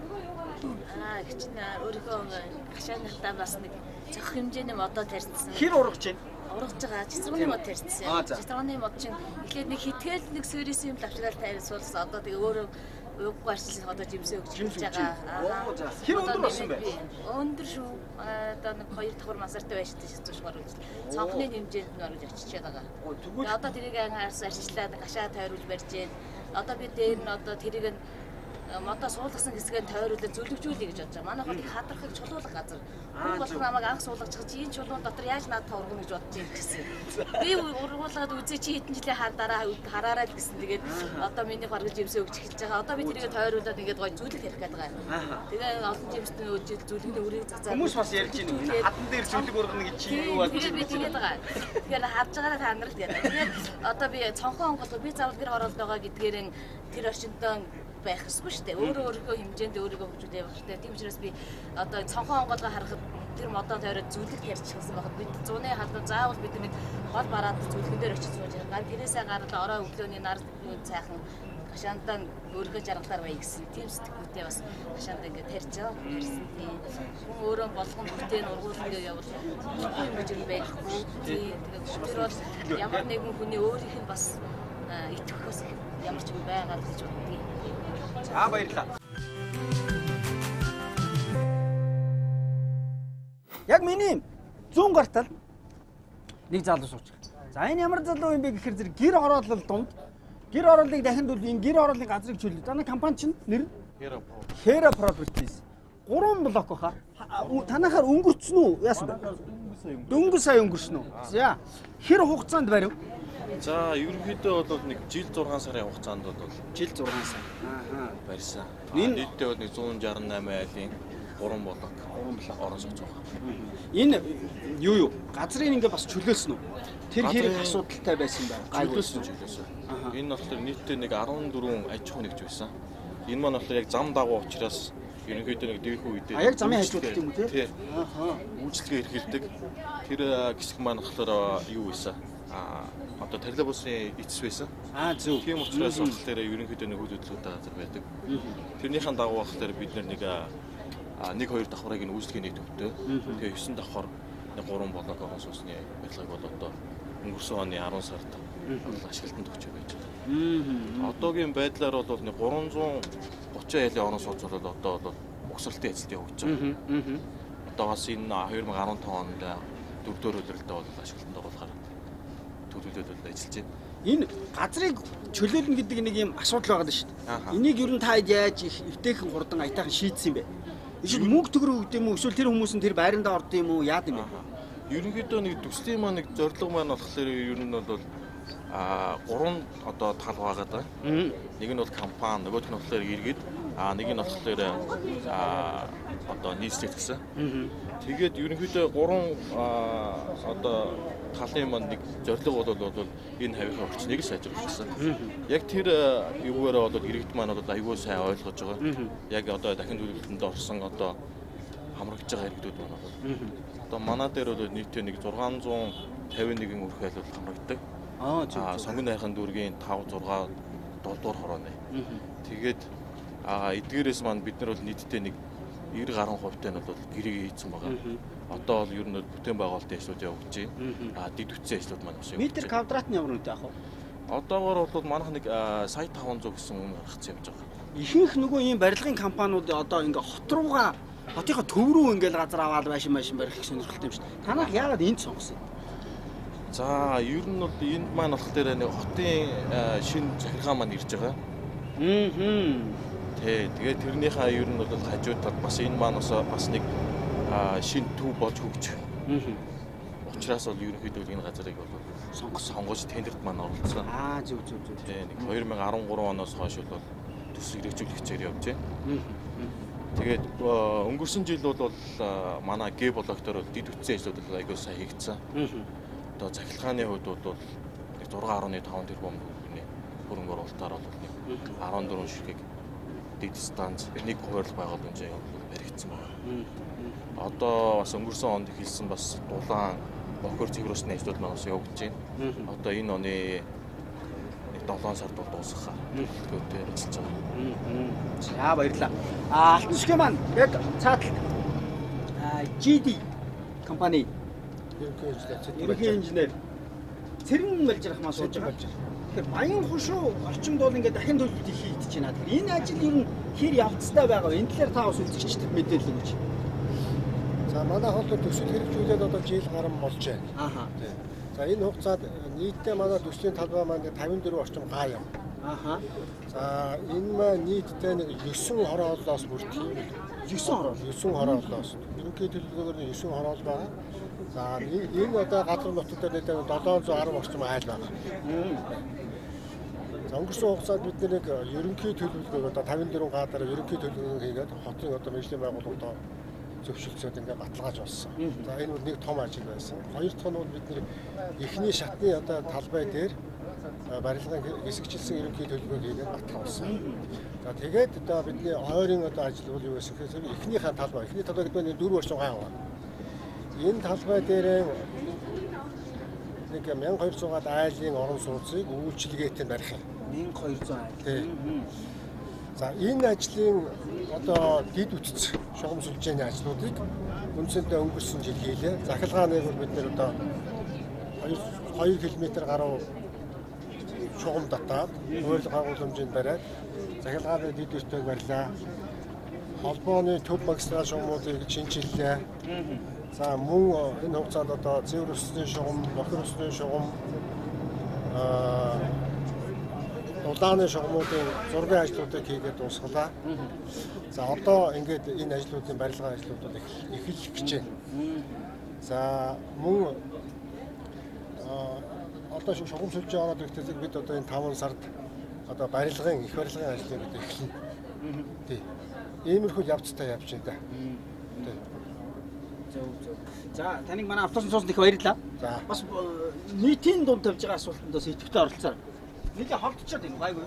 Гэж өөрийнхөө гашааныхтаа бас нэг зөх хэмжээний модоо тарьсан. Хэр ургаж байна? Ургаж байгаа цэцгүүний мод тарьсан. Цэцгүүний мод чинь эхлээд нэг хитгэл нэг сүүрээс юм лавчрал тарьсуулсан. Одоо тэгээ өөрөө уйггүй арчилсан одоо жимсээ өгч хэлж байгаа. Хэр өндөр болсон бэ? Өндөр шүү. Одоо нэг 2 давхар масартай байж шийдчихвэр үзлээ. Цонхны хэмжээнд нь орж очиж байгаа. Тэгээ одоо тэрийг арчилаад гашаа тойруулж барьж байна. Одоо би дээр нь одоо тэрийг модоо суулгасан хэсгээ тойруулаад зөвлөгжүүлье гэж бодож байгаа. Манайх бол их хадрахыг чулуулах газар. Хүн болох намайг анх суулгаж чи энэ чулуун дотор яаж надад ургана гэж бодож юм гэсэн. Би ургуулгаад үзээ чи хэдэн жилийн дараа хараарай л гэсэн. Тэгээд одоо миний харгаж жимсээ өгч эхэлж байгаа. Одоо би тэрийг тойруулаад ингээд гоё зүйлэг тарих гээд байгаа. Тэгээ олон жимсний өжил зүйлэгний үрийг цацаа. Хүмүүс бас ярьж байна. Хатан дээр зүйлэг ургана гэж чи юу болж би тэгээд байгаа. Тэгэхээр харж байгаараа та нар л тэгээд. Тэгээд одоо би цонхон онгол би заавал гэр хороолт байгаа гэдгээр тэр орчинтой байх ёсгүй шүү дээ. Өөрийнхөө хэмжээнд өөрийгөө хөгжүүлэх байх хэрэгтэй. Тийм учраас би одоо цонхон онгоолгоо харахад тэр модоо тойроод зүлэг ярьчихсан байхад бид 100-ны халдаа заавал бид нэг гол бараад зүлгэн дээр очиж сууж байгаа. Тэрээсээ гараад орой өглөөний нар цайхан гашаандаа өөрийнхөө жаргалаар бай гэсэн. Тийм сэтгэхүйтэй бас гашаандаа ингээд тарьж байгаа. Тарьсан тийм. Хүн өөрөө болгон бүтээн ургуулгын явуул юм гэж байхгүй. Тэгээд тэр бол ямар нэгэн хүний өөрийнх нь бас итгэхөөс ямар ч юм байгаад гэж боддог. За баярлалаа. Яг миний 100 гартал нэг залуу сууж байгаа. За энэ ямар залуу юм бэ гэхээр зэрэг гэр хороолол дунд гэр хорооллыг дахинд бол энэ гэр хорооллын газрыг чөлөө. За компани чинь нэр Hera Properties. 3 блок баха. Танахаар өнгөрцөн үү? Яасан бэ? Дөнгөж сая өнгөрсөн үү? За хэр хугацаанд барив? За ерөнхийдөө бол нэг жил 6 сарын хугацаанд бол жил 6 сар. Барьсан. Нийтдээ бол нэг 168 айлын 3 блок орон сууж байгаа. Энэ юу газрын ингээ бас чөлөөлсөн үү? Тэр хэрэг асуудалтай байсан байна. Чөлөөсөн. Энэ болохоор нийтдээ нэг 14 аж ахуй нэгж байсан. Энэ маань болохоор яг зам дагуу учраас ерөнхийдөө нэг дэх үедээ яг замын хажууд юм уу тий? Үйлчлэгээ эрхэлдэг. Тэр хэсэг маань болохоор юу байсан? Одоо троллейбусын эцэс байсан. Зөв. Тийм учраас болохоор ерөнхийдөө нэг хөдөлгөөтэй газар байдаг. Тэрнийхэн дагуу болохоор бид нэг 1-2 давхрыг нь үйлчлэгээний төвтэй. Тэгээ 9 давхар 3 блок орон сууцны барилгыг бол одоо өнгөрсөн оны 10 сард ашиглалтанд өгч байж байгаа. Одоогийн байдлаар бол нэг 330 айлын орон сууц бол одоо бол угсралтын ажилд явагдаж байгаа. Одоо бас энэ 2015 онд 4-р удирдалтаа бол ашиглалтанд оруулахаар төлөвлөлөд ажиллаж байна. Энэ газрыг чөлөөлнө гэдэг нэг юм асуудал байгаа шүү дээ. Энийг ер нь та яаж эвтэйхэн хурдан аятайхан шийдсэн юм бэ? Эсвэл мөнгө төгрөг өгд юм уу? Эсвэл тэр хүмүүс нь тэр байрандаа орд юм уу? Яад юм бэ? Ерөнхийдөө нэг төслийн маань нэг зорилго маань болохоор ер нь бол 3 одоо тал байгаа. Нэг нь бол компани, нөгөөх нь болохоор иргэд, нэг нь болохоор одоо нийслэл гэсэн. Тэгээд ерөнхийдөө 3 одоо талын маань нэг зорилго бол энэ хавийнхаа орчныг сайжруулах гэсэн. Яг тэр юугаараа бол иргэд маань бол аюул сайн ойлгож байгаа. Яг одоо дахин төлөвлөлтөнд орсон одоо хамрагдж байгаа иргэдүүд маань бол одоо манай дээр бол нийтээ нэг 651 өрх айл бол хамрагддаг. Сонгон найхан дүүргийн 5 6 дугаар хорооны. Тэгээд эдгээрээс маань бид нар бол нийтдээ нэг 90 гаруй хувьтай нь бол гэрээ хийцэн байгаа. Одоо бол ер нь бүтээн байгуулалтын ажлууд явагдаж байна. Дэд үтсэн ажлууд маань бас явагдаж байна. Метр квадрат нь ямар үнэтэй ах вэ? Одоогоор бол манайх нэг сая 500 гэсэн үнэ гаргацсан явж байгаа. Ихэнх нөгөө ийм барилгын компаниуд одоо ингээ хот руугаа хотынхоо төв рүү ингээл газар аваад байшин барих их сонирхолтой юм шүү дээ. Танах яагаад энд сонгосон? За ер нь бол энд маань болохоор нэг хотын шинэ захиргаа маань ирж байгаа. Тэгээд тэрнийхээ ер нь бол хажууд талд бас энэ маань бас нэг шинэ төв болж хөгж. Учираас бол ерөнхийдөө энэ газрыг бол сонгож тендерт маань оролцсон. Зөв. Тий, нэг 2013 оноос хойш бол төс хэрэгжүүлэгчээр явж байна. Тэгээд өнгөрсөн жил бол манай Г блоктор дид үтсэн ажлууд айгүй сайн хийгдсэн. Одоо цахилгааны хувьд бол 6.5 тэрбум хөрөнгө оруулалтаар бол 14 ширхэг дид станц нэг хууль байгууламжийг баригдсан байна. Одоо бас өнгөрсөн онд хэлсэн бас дулаан бохор цэврүүлсэн ажлууд маань бас явагдаж байна. Одоо энэ оны 7 сард бол дуусгах төлөвтэй ажиллаж байгаа. За баярлалаа. Алтан сүхий маань яг цааталт GD компани ерөнхий инженер Цэрэн Балжирах маань сууж байгаа. Тэгэхээр Баян хошуу орчинд бол ингээд дахин төлөвлөлт хийгдэж байна. Тэгэхээр энэ ажил ер нь хэр явцтай байгаа вэ? Энэ талаар та бас үзэгчдэд мэдээлэл өгөөч. За манай холбоо төсөл хэрэгжүүлээд одоо жил гарсан болж байна. За энэ хугацаанд нийтдээ манай төслийн талбай маань 54 орчим гаа яв. За энэ маань нийтдээ нэг 9 хорооллоос бүрдэх. 9 хорооллоос. Ерөнхий төлөвлөгөөр 9 хороол байгаа. За энэ одоо газар нутаг дээр 710 орчим айл байна. За өнгөрсөн хугацаанд бид нэг ерөнхий төлөвлөгөө одоо 54 гаа дараа ерөнхий төлөвлөгөө хийгээд хотын одоо мэргэжлийн байгууллагуудаа зөвшөлтсөд ингээд баталгааж болсон. За энэ бол нэг том ажил байсан. Хоёр дахь нь бол бид нэр эхний шатны одоо талбай дээр барилгын хэсэгчилсэн ерөнхий төлөвлөгөө хийгээд баталгаажсан. За тэгээд одоо бидний ойрын одоо ажил бол юу гэсэн хэрэг эхнийхээ талбай гэдэг нь 4 орчим гаа байна. Энэ талбай дээр нэг 1200-аад айлын орон сууцыг үйлчилгээтэй барих юм. 1200 айл. За энэ ажлын одоо дид үтц шугам сүлжээний ажлуудыг үндсэндээ өнгөрсөн жил хийлээ. Захилгааныг бол бид нэр одоо 2 км гаруй шугам татаад хууль байгууламжийг бариад захилгааны дид үтцийг барьлаа. Холбооны төв магистрал шугамуудыг шинчиллээ. За мөн энэ хугацаанд одоо цэвэр өсний шугам, бохир өсний шугам улааны шугамуудын зургийн ажлуудыг хийгээд дуусгалаа. За одоо ингээд энэ ажлуудын барилгын ажлуудад эхэлэх гэж байна. За мөн одоо шугам сүлжээ ороод ирэхдээ бид одоо энэ 5 сард одоо барилгын их барилгын ажлыг бид эхэлнэ. Тий. Иймэрхүү явцтай явж байна да. Тий. Зөв. За таныг манай автобусны суусан их баярлалаа. За бас нийтийн дунд тавьж байгаа асуултанд идэвхтэй оролцоо. Нэг холдчиход байна гайгүй.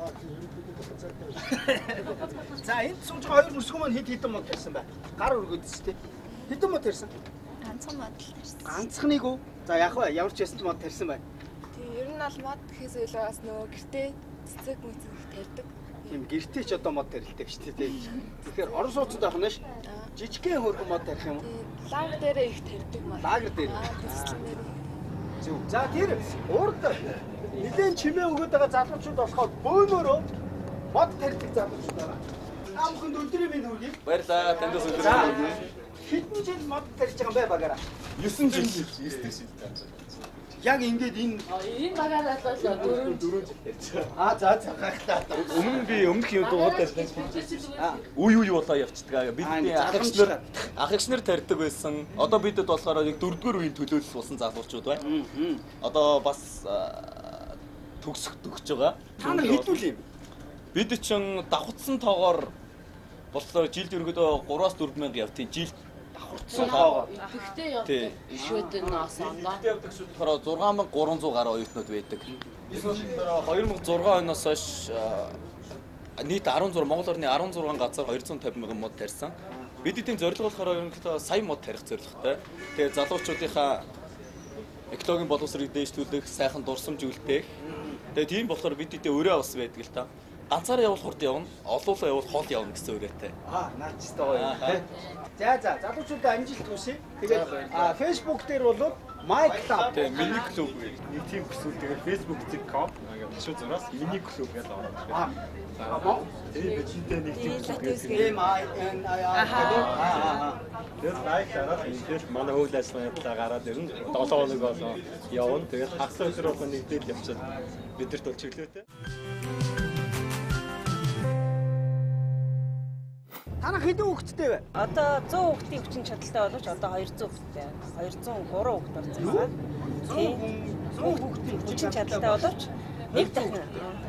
За энд сууж байгаа хоёр бүсгүй маань хэдэн мод тарьсан бай. Гар өргөдс тээ. Хэдэн мод тарьсан? Ганцхан мод тарьсан. Ганцхныг уу? За яг ба ямар ч байсан ч мод тарьсан бай. Тий, ер нь бол мод гэхээс илүү бас нөгөө гэртээ цэцэг мүцэг тарьдаг. Тийм гэртээ ч одоо мод тарилдаг шүү дээ. Тэгэхээр орон сууцад байх нь ш. Жижигхэн хөргөн мод тарих юм уу? Лагер дээрээ их тарьдаг мод. Лагер дээр. Зөв. За тэр урд нэгэн чимээ өгöd байгаа залуучууд болохоор бөөнөрөө мод тарьдаг залуучууд байгаа. Амханд өдрийн минь хүргэе. Баярлалаа. Тандас өдрийн. Хэдэн жил мод тарьж байгаа юм бэ багаараа? 9 жил. 9 жил. Яг ингээд энэ багаараа л 4 жил тарьж байгаа. За гайхалтай. Өмнө би өмнөх юм дуугаар тарьж байсан. Үе болоо явцдаг. Бидний ах эгчнэр тарьдаг байсан. Одоо бидэд болохоор яг 4-р үеийн төлөөлөл болсон залуучууд байна. Одоо бас төгсөж байгаа. Та нар хэдүүл юм? Бид чинь давхцсан тоогоор болохоор жилд ерөнхийдөө 3-4 мянга явтын жилд давхцсан тоогоор. Гэхдээ явдаг шүд наас ондоо. Явдаг шүд болохоор 6300 гаруй оюутнууд байдаг. Бид болохоор 2006 оноос хойш нийт 16 Монгол орны 16 газар 250 мянган мод тарьсан. Бидний зорилго болохоор ерөнхийдөө сая мод тарих зорилготой. Тэгээ залуучуудынхаа экологийн боловсрыг дээшлүүлэх, сайхан дурсамж үлдээх. Тэгээ тийм болохоор бидний өрөө бас байдаг л та. Ганцаараа явал хурд явна, олуулаа явал хол явна гэсэн өрөөтэй. Наад ч гоё. За залуучуудаа амжилт хүсье. Тэгээд Facebook дээр бол My Club тийм миний клуб нэг тийм бүсүүл тэгээд Facebook.com шууд зураас миний клуб гэдэг ороод. Тэгээд бидэнтэй нэг тийм тийм Тэгээд лайк дараад ингээд манай хөл ажиллагаа гараад ирнэ. 7 хоног болоо явна. Тэгээд хагас өдөр бол нэгдэл явчихад бидэрт бол чиглэлтэй. Танах хэдэн хүүхэдтэй вэ? Одоо 100 хүүхдийн хүчин чадалтай боловч одоо 200 хүүхэдтэй. 203 хүүхэд болсон байна. хүчин чадалтай боловч нэг дахин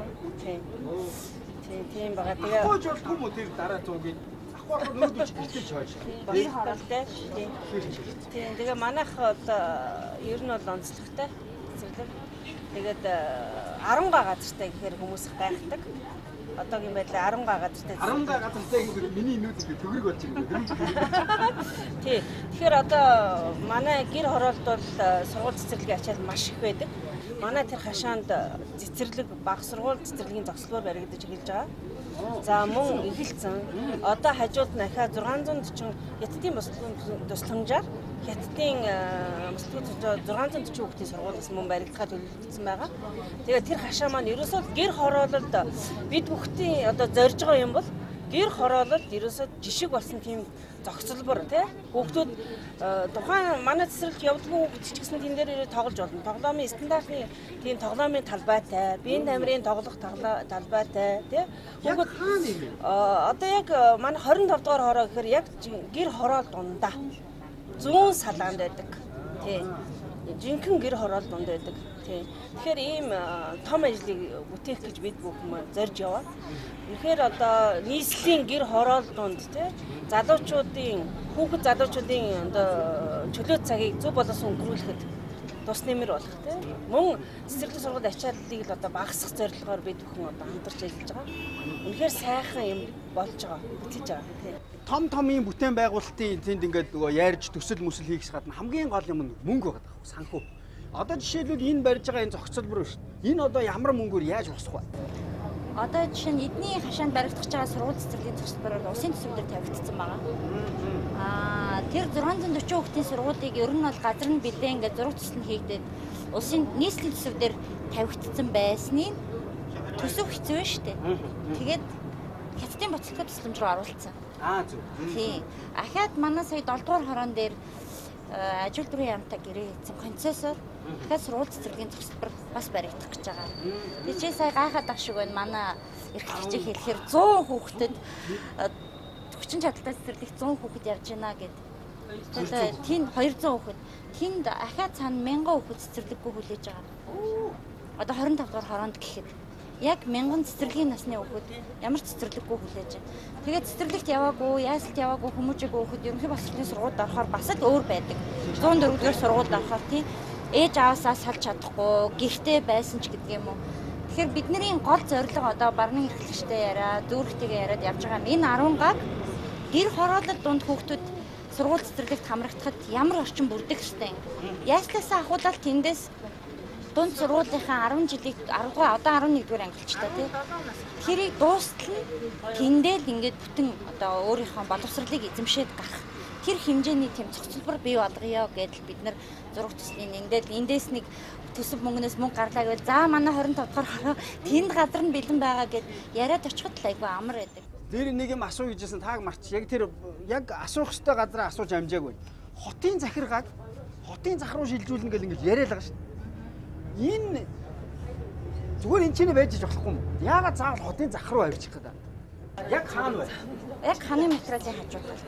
тийм байгаа. Тэгээ гооч болтгүй мө тэр дараа зуугийг авахгүй нөөдөж гэлтэж хойш. гэр хороолтой. Тийм тэгээ манайх одоо ер нь бол онцлогтой зэрэг. Тэгээд 10 га газартай гэхээр хүмүүс хайхдаг. Одоогийн байдлаар 10 га газартай. 10 га газартай гэвэл миний нөөдөд төгрөг болж байгаа юм. Тий. Тэгэхээр одоо манай гэр хороолт бол сургууль цэцэрлэгийн ачаал маш их байдаг. Манай тэр хашаанд цэцэрлэг баг сургууль цэцэрлэгийн зогсолбоор баригдаж эхэлж байгаа. За мөн эхэлсэн. Одоо хажууд нь ахаа 640 хятадын тусламжаар хятадын 640 хүүхдийн сургуулиас мөн баригдахаар төлөвлөсөн байгаа. Тэгээд тэр хашаа маань ерөөсөө гэр хороололд бид хүүхдийн одоо зорж байгаа юм бол гэр хороололд ерөөсөө жишг болсон тийм зогсолбор тий хүүхдүүд тухайн манай цэцэрлэгт явдаггүй хүүхд ч гэсэн тэн дээр тоглож болно. Тоглоомын стандартны тийм тоглоомын талбайтай, биеийн тамирын тоглох талбайтай тий хүүхд одоо яг манай 25 дугаар хороо гэхээр яг гэр хороол дундаа зүүн салаанд байдаг тий жинхэнэ гэр хороол дунд байдаг тий. Тэгэхээр ийм том ажлыг бүтээх гэж бид бүхэн зорж яваа. Тэгэхээр одоо нийслэлийн гэр хороол дунд тий залуучуудын хүүхэд залуучуудын одоо чөлөө цагийг зөв боловсон өнгөрүүлэхэд тус нэмэр болох тий. Мөн цэцэрлэг сургууль ачааллыг л одоо багасгах зорилгоор бид бүхэн одоо хамтарч ажиллаж байгаа. Үнэхээр сайхан юм болж байгаа, бүтэж байгаа тий. Том ийм бүтээн байгуулалтын тэнд ингээд нөгөө ярьж төсөл мөсөл хийхс гадна хамгийн гол юм нь мөнгө байгаа даа. Санхүү. Одоо жишээлбэл энэ барьж байгаа энэ зохицолбор шүү дээ. Энэ одоо ямар мөнгөөр яаж босох вэ? Одоо жишээ нь эдний хашаанд баригдах байгаа сургууль цэцэрлэгийн зохицолбороор усын төсөвдөр тавигдсан байгаа. Тэр 640 хүүхдийн сургуулийг ер нь бол газар нь бэлээ ингээд зураг төсөл нь хийгдээд улсын нийслэлийн төсөвдөр тавигдсан байсныг төсөв хэцүү шүү дээ. Тэгээд хятадын боцлогын тусламж руу оруулсан. Зөв. Тийм. Ахаад манай сая 7 дугаар хорон дээр ажил дурын яамтай гэрээ хийсэн концессор дахиад сургууль цэцэрлэгийн зохицолбор бас баригдах гэж байгаа. Тэгээ чи сая гайхаад ах шиг байна. Манай эрхлэгчийг хэлэхээр 100 хүүхдэд хүчин чадалтай цэцэрлэгт 100 хүүхэд явж байна гэд. Тэгээд тэнд 200 хүүхэд. Тэнд ахаад цаана 1000 хүүхэд цэцэрлэггүй хүлээж байгаа. Одоо 25 дугаар хороонд гэхэд яг 1000 цэцэрлэгийн насны хүүхэд ямар цэцэрлэггүй хүлээж байна. Тэгээд цэцэрлэгт яваагүй, яаслт яваагүй хүмүүжээгүй хүүхэд ерөнхий боловсролын сургуульд орохоор бас л өөр байдаг. 104 дугаар сургуульд орохоор тийм ээж аваасаа салж чадахгүй, гэртээ байсан ч гэдэг юм уу. Тэгэхээр бидний гол зорилго одоо барны эрхлэгчтэй яриа, дүүрэгтэйгээ яриад явж байгаа юм. Энэ 10 гаг гэр хороолол дунд хүүхдүүд сургууль цэцэрлэгт хамрагдахад ямар орчин бүрдэх ёстой юм. Яаслаасаа ахуулаад тэндээс дунд сургуулийнхаа 10 жилиг 10 дугаар одоо 11 дугаар ангилчтай тий. Тэрийг дуустал нь тэндэл ингээд бүтэн одоо өөрийнхөө боловсролыг эзэмшээд гарах. Тэр хэмжээний тэм зохицолбор бий болгоё гэдэл бид нар зураг төслийн эндээс нэг төсөв мөнгнөөс мөнгө гарлаа гэвэл за манай 25 дугаар хороо тэнд газар нь бэлэн байгаа гэд яриад очиход л айгүй амар байдаг. Тэр нэг юм асуу гэжсэн тааг марч яг тэр яг асуух ёстой газараа асууж амжаагүй. Хотын захиргааг хотын зах руу шилжүүлнэ гэл ингээд яриад байгаа шүү. Энэ зүгээр энэ чинь байж болохгүй юм. Яагаад заавал хотын зах руу авчих гэдэг. Яг хаана вэ? Яг ханы материалын хажууд талд.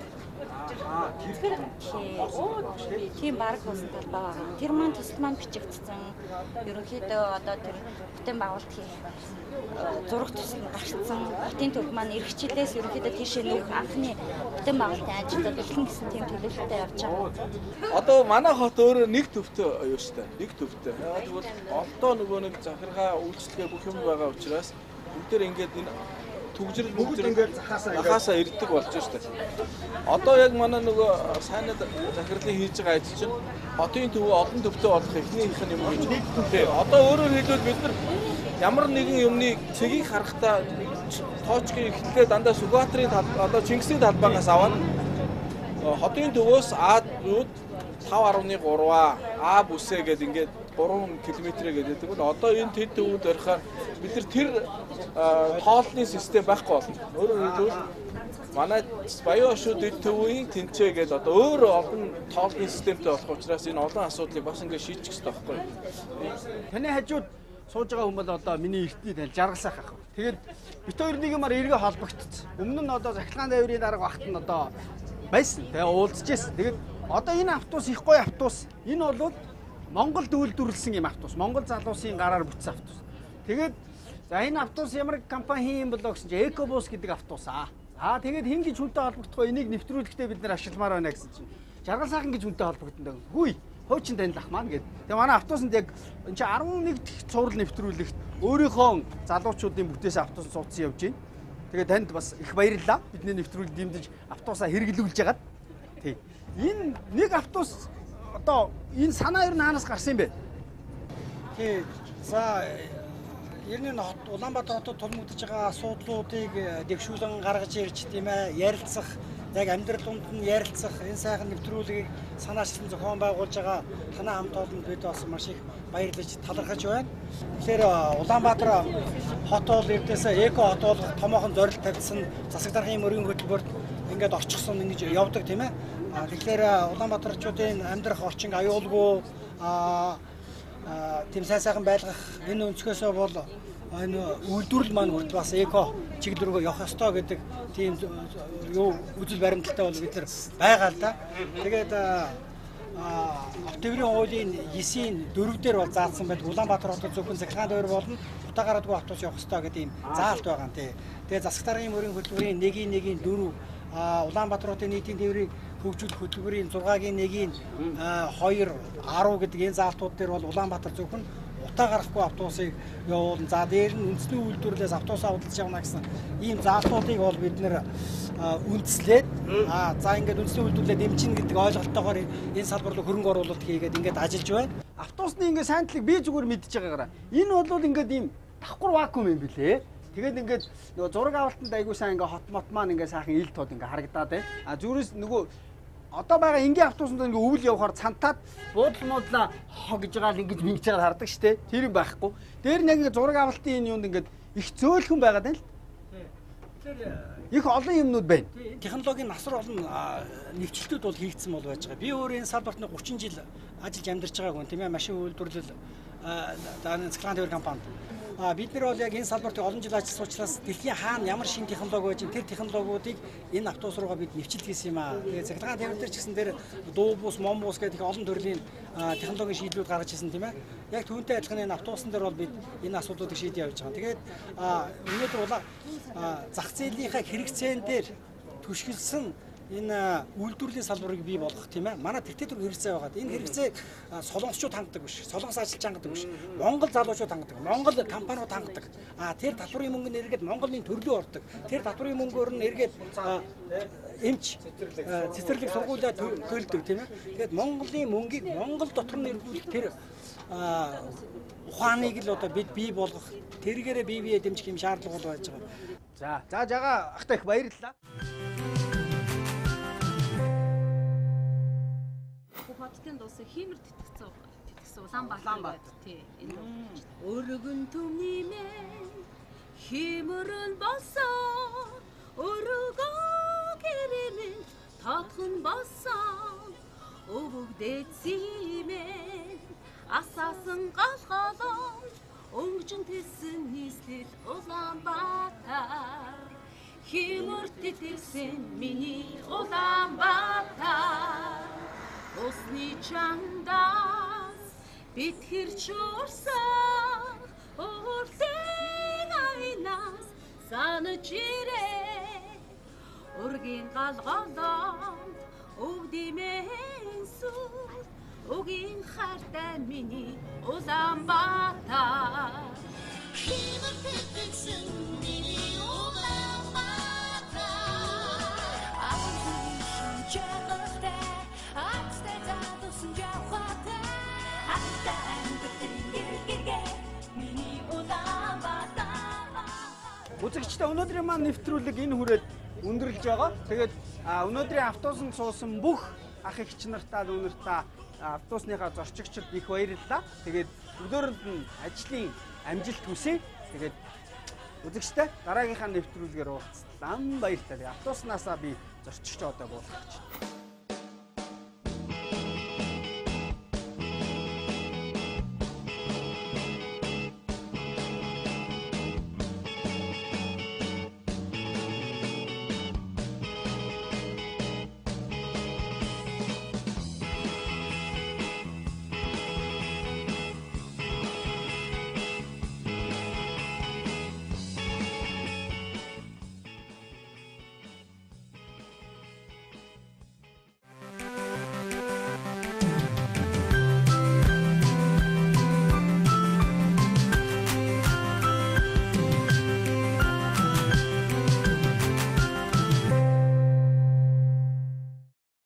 Тийм баг болсон талбай байгаа. Тэр маань төсөл маань бичигдсэн. Ерөнхийдөө одоо тэр бүтээн байгуулалт хийх зураг төсөл нь гарцсан. Хотын төв маань эрхчлээс ерөнхийдөө тийшээ нөх анхны бүтээн байгуулалтын ажилтнууд бэлэн гэсэн тийм төлөвлөлтөд явж байгаа. Одоо манай хот өөрөө нэг төвтэй юу штэ. Нэг төвтэй. Тэгвэл олдоо нөгөө нэг захиргаа үйлчлэгээ бүх юм байгаа учраас бүгд төр ингээд энэ түгжрэл бүгд ингээд захаасаа ирдэг болж штэ. Одоо яг манай нөгөө сайнад захирлын хийж байгаа ажил чинь хотын төв олон төвтэй болох эхнийх нь юм гэж. Тий. Одоо өөрөөр хэлбэл бид нар ямар нэгэн юмны цэгийг харахтаа тоочгийн эхлэлээ дандаа Сүхбаатарын одоо Чингисийн талбайгаас аваад хотын төвөөс А-ууд 5.3 А бүсээ гэдэг ингээд 3 км гэдэг. Тэгвэл одоо энэ тэд төвөнд орихоор бид нар тэр тоолны систем байхгүй болно. Өөрөөр хэлбэл манай Баян Ошуу дэд төвийн тэнцээ гэдэг одоо өөр олон тоолны системтэй болох учраас энэ олон асуудлыг бас ингээд шийдчих хэрэгтэй байхгүй юу? Таны хажууд сууж байгаа хүн бол одоо миний эртний тань жаргалсах ах. Тэгээд бит хоёр нэг юмар эргээ холбогдсон. Өмнө нь одоо Захиргаан дайврын дарга багт нь одоо байсан. Тэгээ уулзчихсэн. Тэгээд одоо энэ автобус их гоё автобус. Энэ бол Монголд үйлдвэрлэсэн юм автобус. Монгол залуусын гараар бүтсэн автобус. Тэгээд за энэ автобус ямар компани юм болоо гэсэн чинь Экобус гэдэг автобус аа. Тэгээд хин гэж хүнтэй холбогдох энийг нэвтрүүлэхдээ бид нэр ашигламаар байна гэсэн чинь. Жаргал сайхан гэж хүнтэй холбогдсон. Хүй, хуучин танд ах маань гэдэг. Тэгээ манай автобусанд яг энэ чинь 11 дахь цуврал нэвтрүүлэгт өөрийнхөө залуучуудын бүтээс автобус суудсан явж байна. Тэгээ танд бас их баярлалаа. Бидний нэвтрүүлэг дэмжиж автобусаа хэрэглүүлж яагаад. Тий. Энэ нэг автобус одоо энэ санаа ер нь хаанаас гарсан юм бэ? Тий. За Ерний хот Улаанбаатар хотод тулмагдж байгаа асуудлуудыг дэвшүүлэн гаргаж ирж тийм ээ ярилцах, яг амьдрал дунд нь ярилцах, энэ сайхан нэвтрүүлгийг санаачлан зохион байгуулж байгаа танай хамт олонд бид бас маш их баярлаж талархаж байна. Тэгэхээр Улаанбаатар хот бол эрдээсээ эко хот болгох томоохон зорилт тавьсан засаг даргын мөрийн хөтөлбөрт ингээд орчихсон ингэж явдаг тийм ээ. Тэгэхээр Улаанбаатарчуудын амьдрах орчин аюулгүй тийм сайхан байлгах энэ өнцгөөсөө бол энэ үйлдвэрлэл маань хүртэл бас эко чиглэл рүү явах ёстой гэдэг тийм юу үзэл баримталтай бол бид нар байгаа л да. Тэгээд Төврийн хуулийн 9-ийн 4 дээр бол заасан байдаг. Улаанбаатар хотод зөвхөн цахилгаан дээр болно. Утаагаарадгүй автобус явах ёстой гэдэг ийм заалт байгаа юм тий. Тэгээд засаг даргын мөрийн хөтөлбөрийн 1-1-4 Улаанбаатар хотын нийтийн тээврийн хөгжүүлэх хөтөлбөрийн 6-гийн 1-ийн 2 10 гэдэг энэ заалтууд дээр бол Улаанбаатар зөвхөн утаа гарахгүй автобусыг явуулна. За дээр нь үндэсний үйлдвэрлэлээс автобусаа худалдаж явна гэсэн ийм заалтуудыг бол бид нэр үндэслээд за ингээд үндэсний үйлдвэрлэлээ дэмжинэ гэдэг ойлголтоогоор энэ салбар руу хөрөнгө оруулалт хийгээд ингээд ажиллаж байна. Автобусны ингээд сайн талыг би зүгээр мэдж байгаагаар энэ бол ингээд ийм давхар вакуум юм билээ. Тэгээд ингээд нөгөө зураг авалтанд айгуу сайн ингээд хот мот маань ингээд сайхан ил тод ингээд харагдаад байна. Зүрээс нөгөө одоо байгаа энгийн автобусанд ингээд өвөл явахаар цантаад буудлаа хоо гэж байгаа л ингэж мингэж байгаа хардаг штэ. Тэр юм байхгүй. Дээр нь яг ингээд зураг авалтын энэ юунд ингээд их зөөлхөн байгаад байна л. Их олон юмнууд байна. Технологийн насар олон нэвчлэлтүүд бол хийгдсэн бол байж байгаа. Би өөрөө энэ салбарт 30 жил ажиллаж амьдарч байгааг хүн тийм ээ машин үйлдвэрлэл цахилгаан тээвэр компанид. Бид нар бол яг энэ салбарт олон жил ажилласан учраас дэлхийн хаана ямар шинэ технологи байж тэр технологиудыг энэ автобус руугаа бид нэвчилт хийсэн юм аа. Тэгээд цахилгаан тээвэр дээр ч гэсэн дээр дуу бус, мом бус гэдэг олон төрлийн технологийн шийдлүүд гаргаж ирсэн тийм ээ. Яг түүнтэй адилхан энэ автобусан дээр бол бид энэ асуудлуудыг шийдэж явж байгаа. Тэгээд өнөөдөр зах зээлийнхаа хэрэгцээн дээр түшгэлсэн энэ үйлдвэрлэлийн салбарыг бий болгох тийм ээ. Манай тэгтэтэр хэрэгцээ байгаа. Энэ хэрэгцээг солонгосчууд хангадаг биш. Солонгос ажилч хангадаг биш. Монгол залуучууд хангадаг. Монгол компаниуд хангадаг. Тэр татврын мөнгөнд эргээд Монголын төрлөө ордог. Тэр татврын мөнгөөр нь эргээд эмч цэцэрлэг сургуулиа төлдөг тийм ээ. Тэгээд Монголын мөнгийг Монгол дотор нь эргүүлэх тэр ухааныг л одоо бид бий болгох тэргээрээ бие дэмжих юм шаардлага бол байж байгаа. За жагаа ахтай их баярлалаа. Хотын дуусах хиймэр тэтгэсэн Улаанбаатар тий энэ өргөн төмний мэн хиймэрэн болсон өргөө гэрэмэн татхан болсон өвөгдөөцсөн мэн асаасан галгалон өнгөжин тэсэн нийслэл Улаанбаатар хиймэр тэтгэсэн миний Улаанбаатар Усны чандас бид хэрч урсах уртын айнаас санаж ирээ ургийн галгалон өвдимэн сүр өгийн хартай миний Улаанбаатар хиймэр тэтгэсэн миний Улаанбаатар ахын чанартай Үзэгчдээ өнөөдрийн маань нэвтрүүлэг энэ хүрээд өндөрлж байгаа. Тэгээд өнөөдрийн автобусанд суусан бүх ах эгч нартаа өнөртөө автобусныхаа зорчигчид их баярлалаа. Тэгээд өдөрөнд нь ажлын амжилт хүсье. Тэгээд үзэгчдээ дараагийнхаа нэвтрүүлгээр уулзлаа. Баярлалаа. Автобуснаасаа би зорчигч одоо буулгах гэж.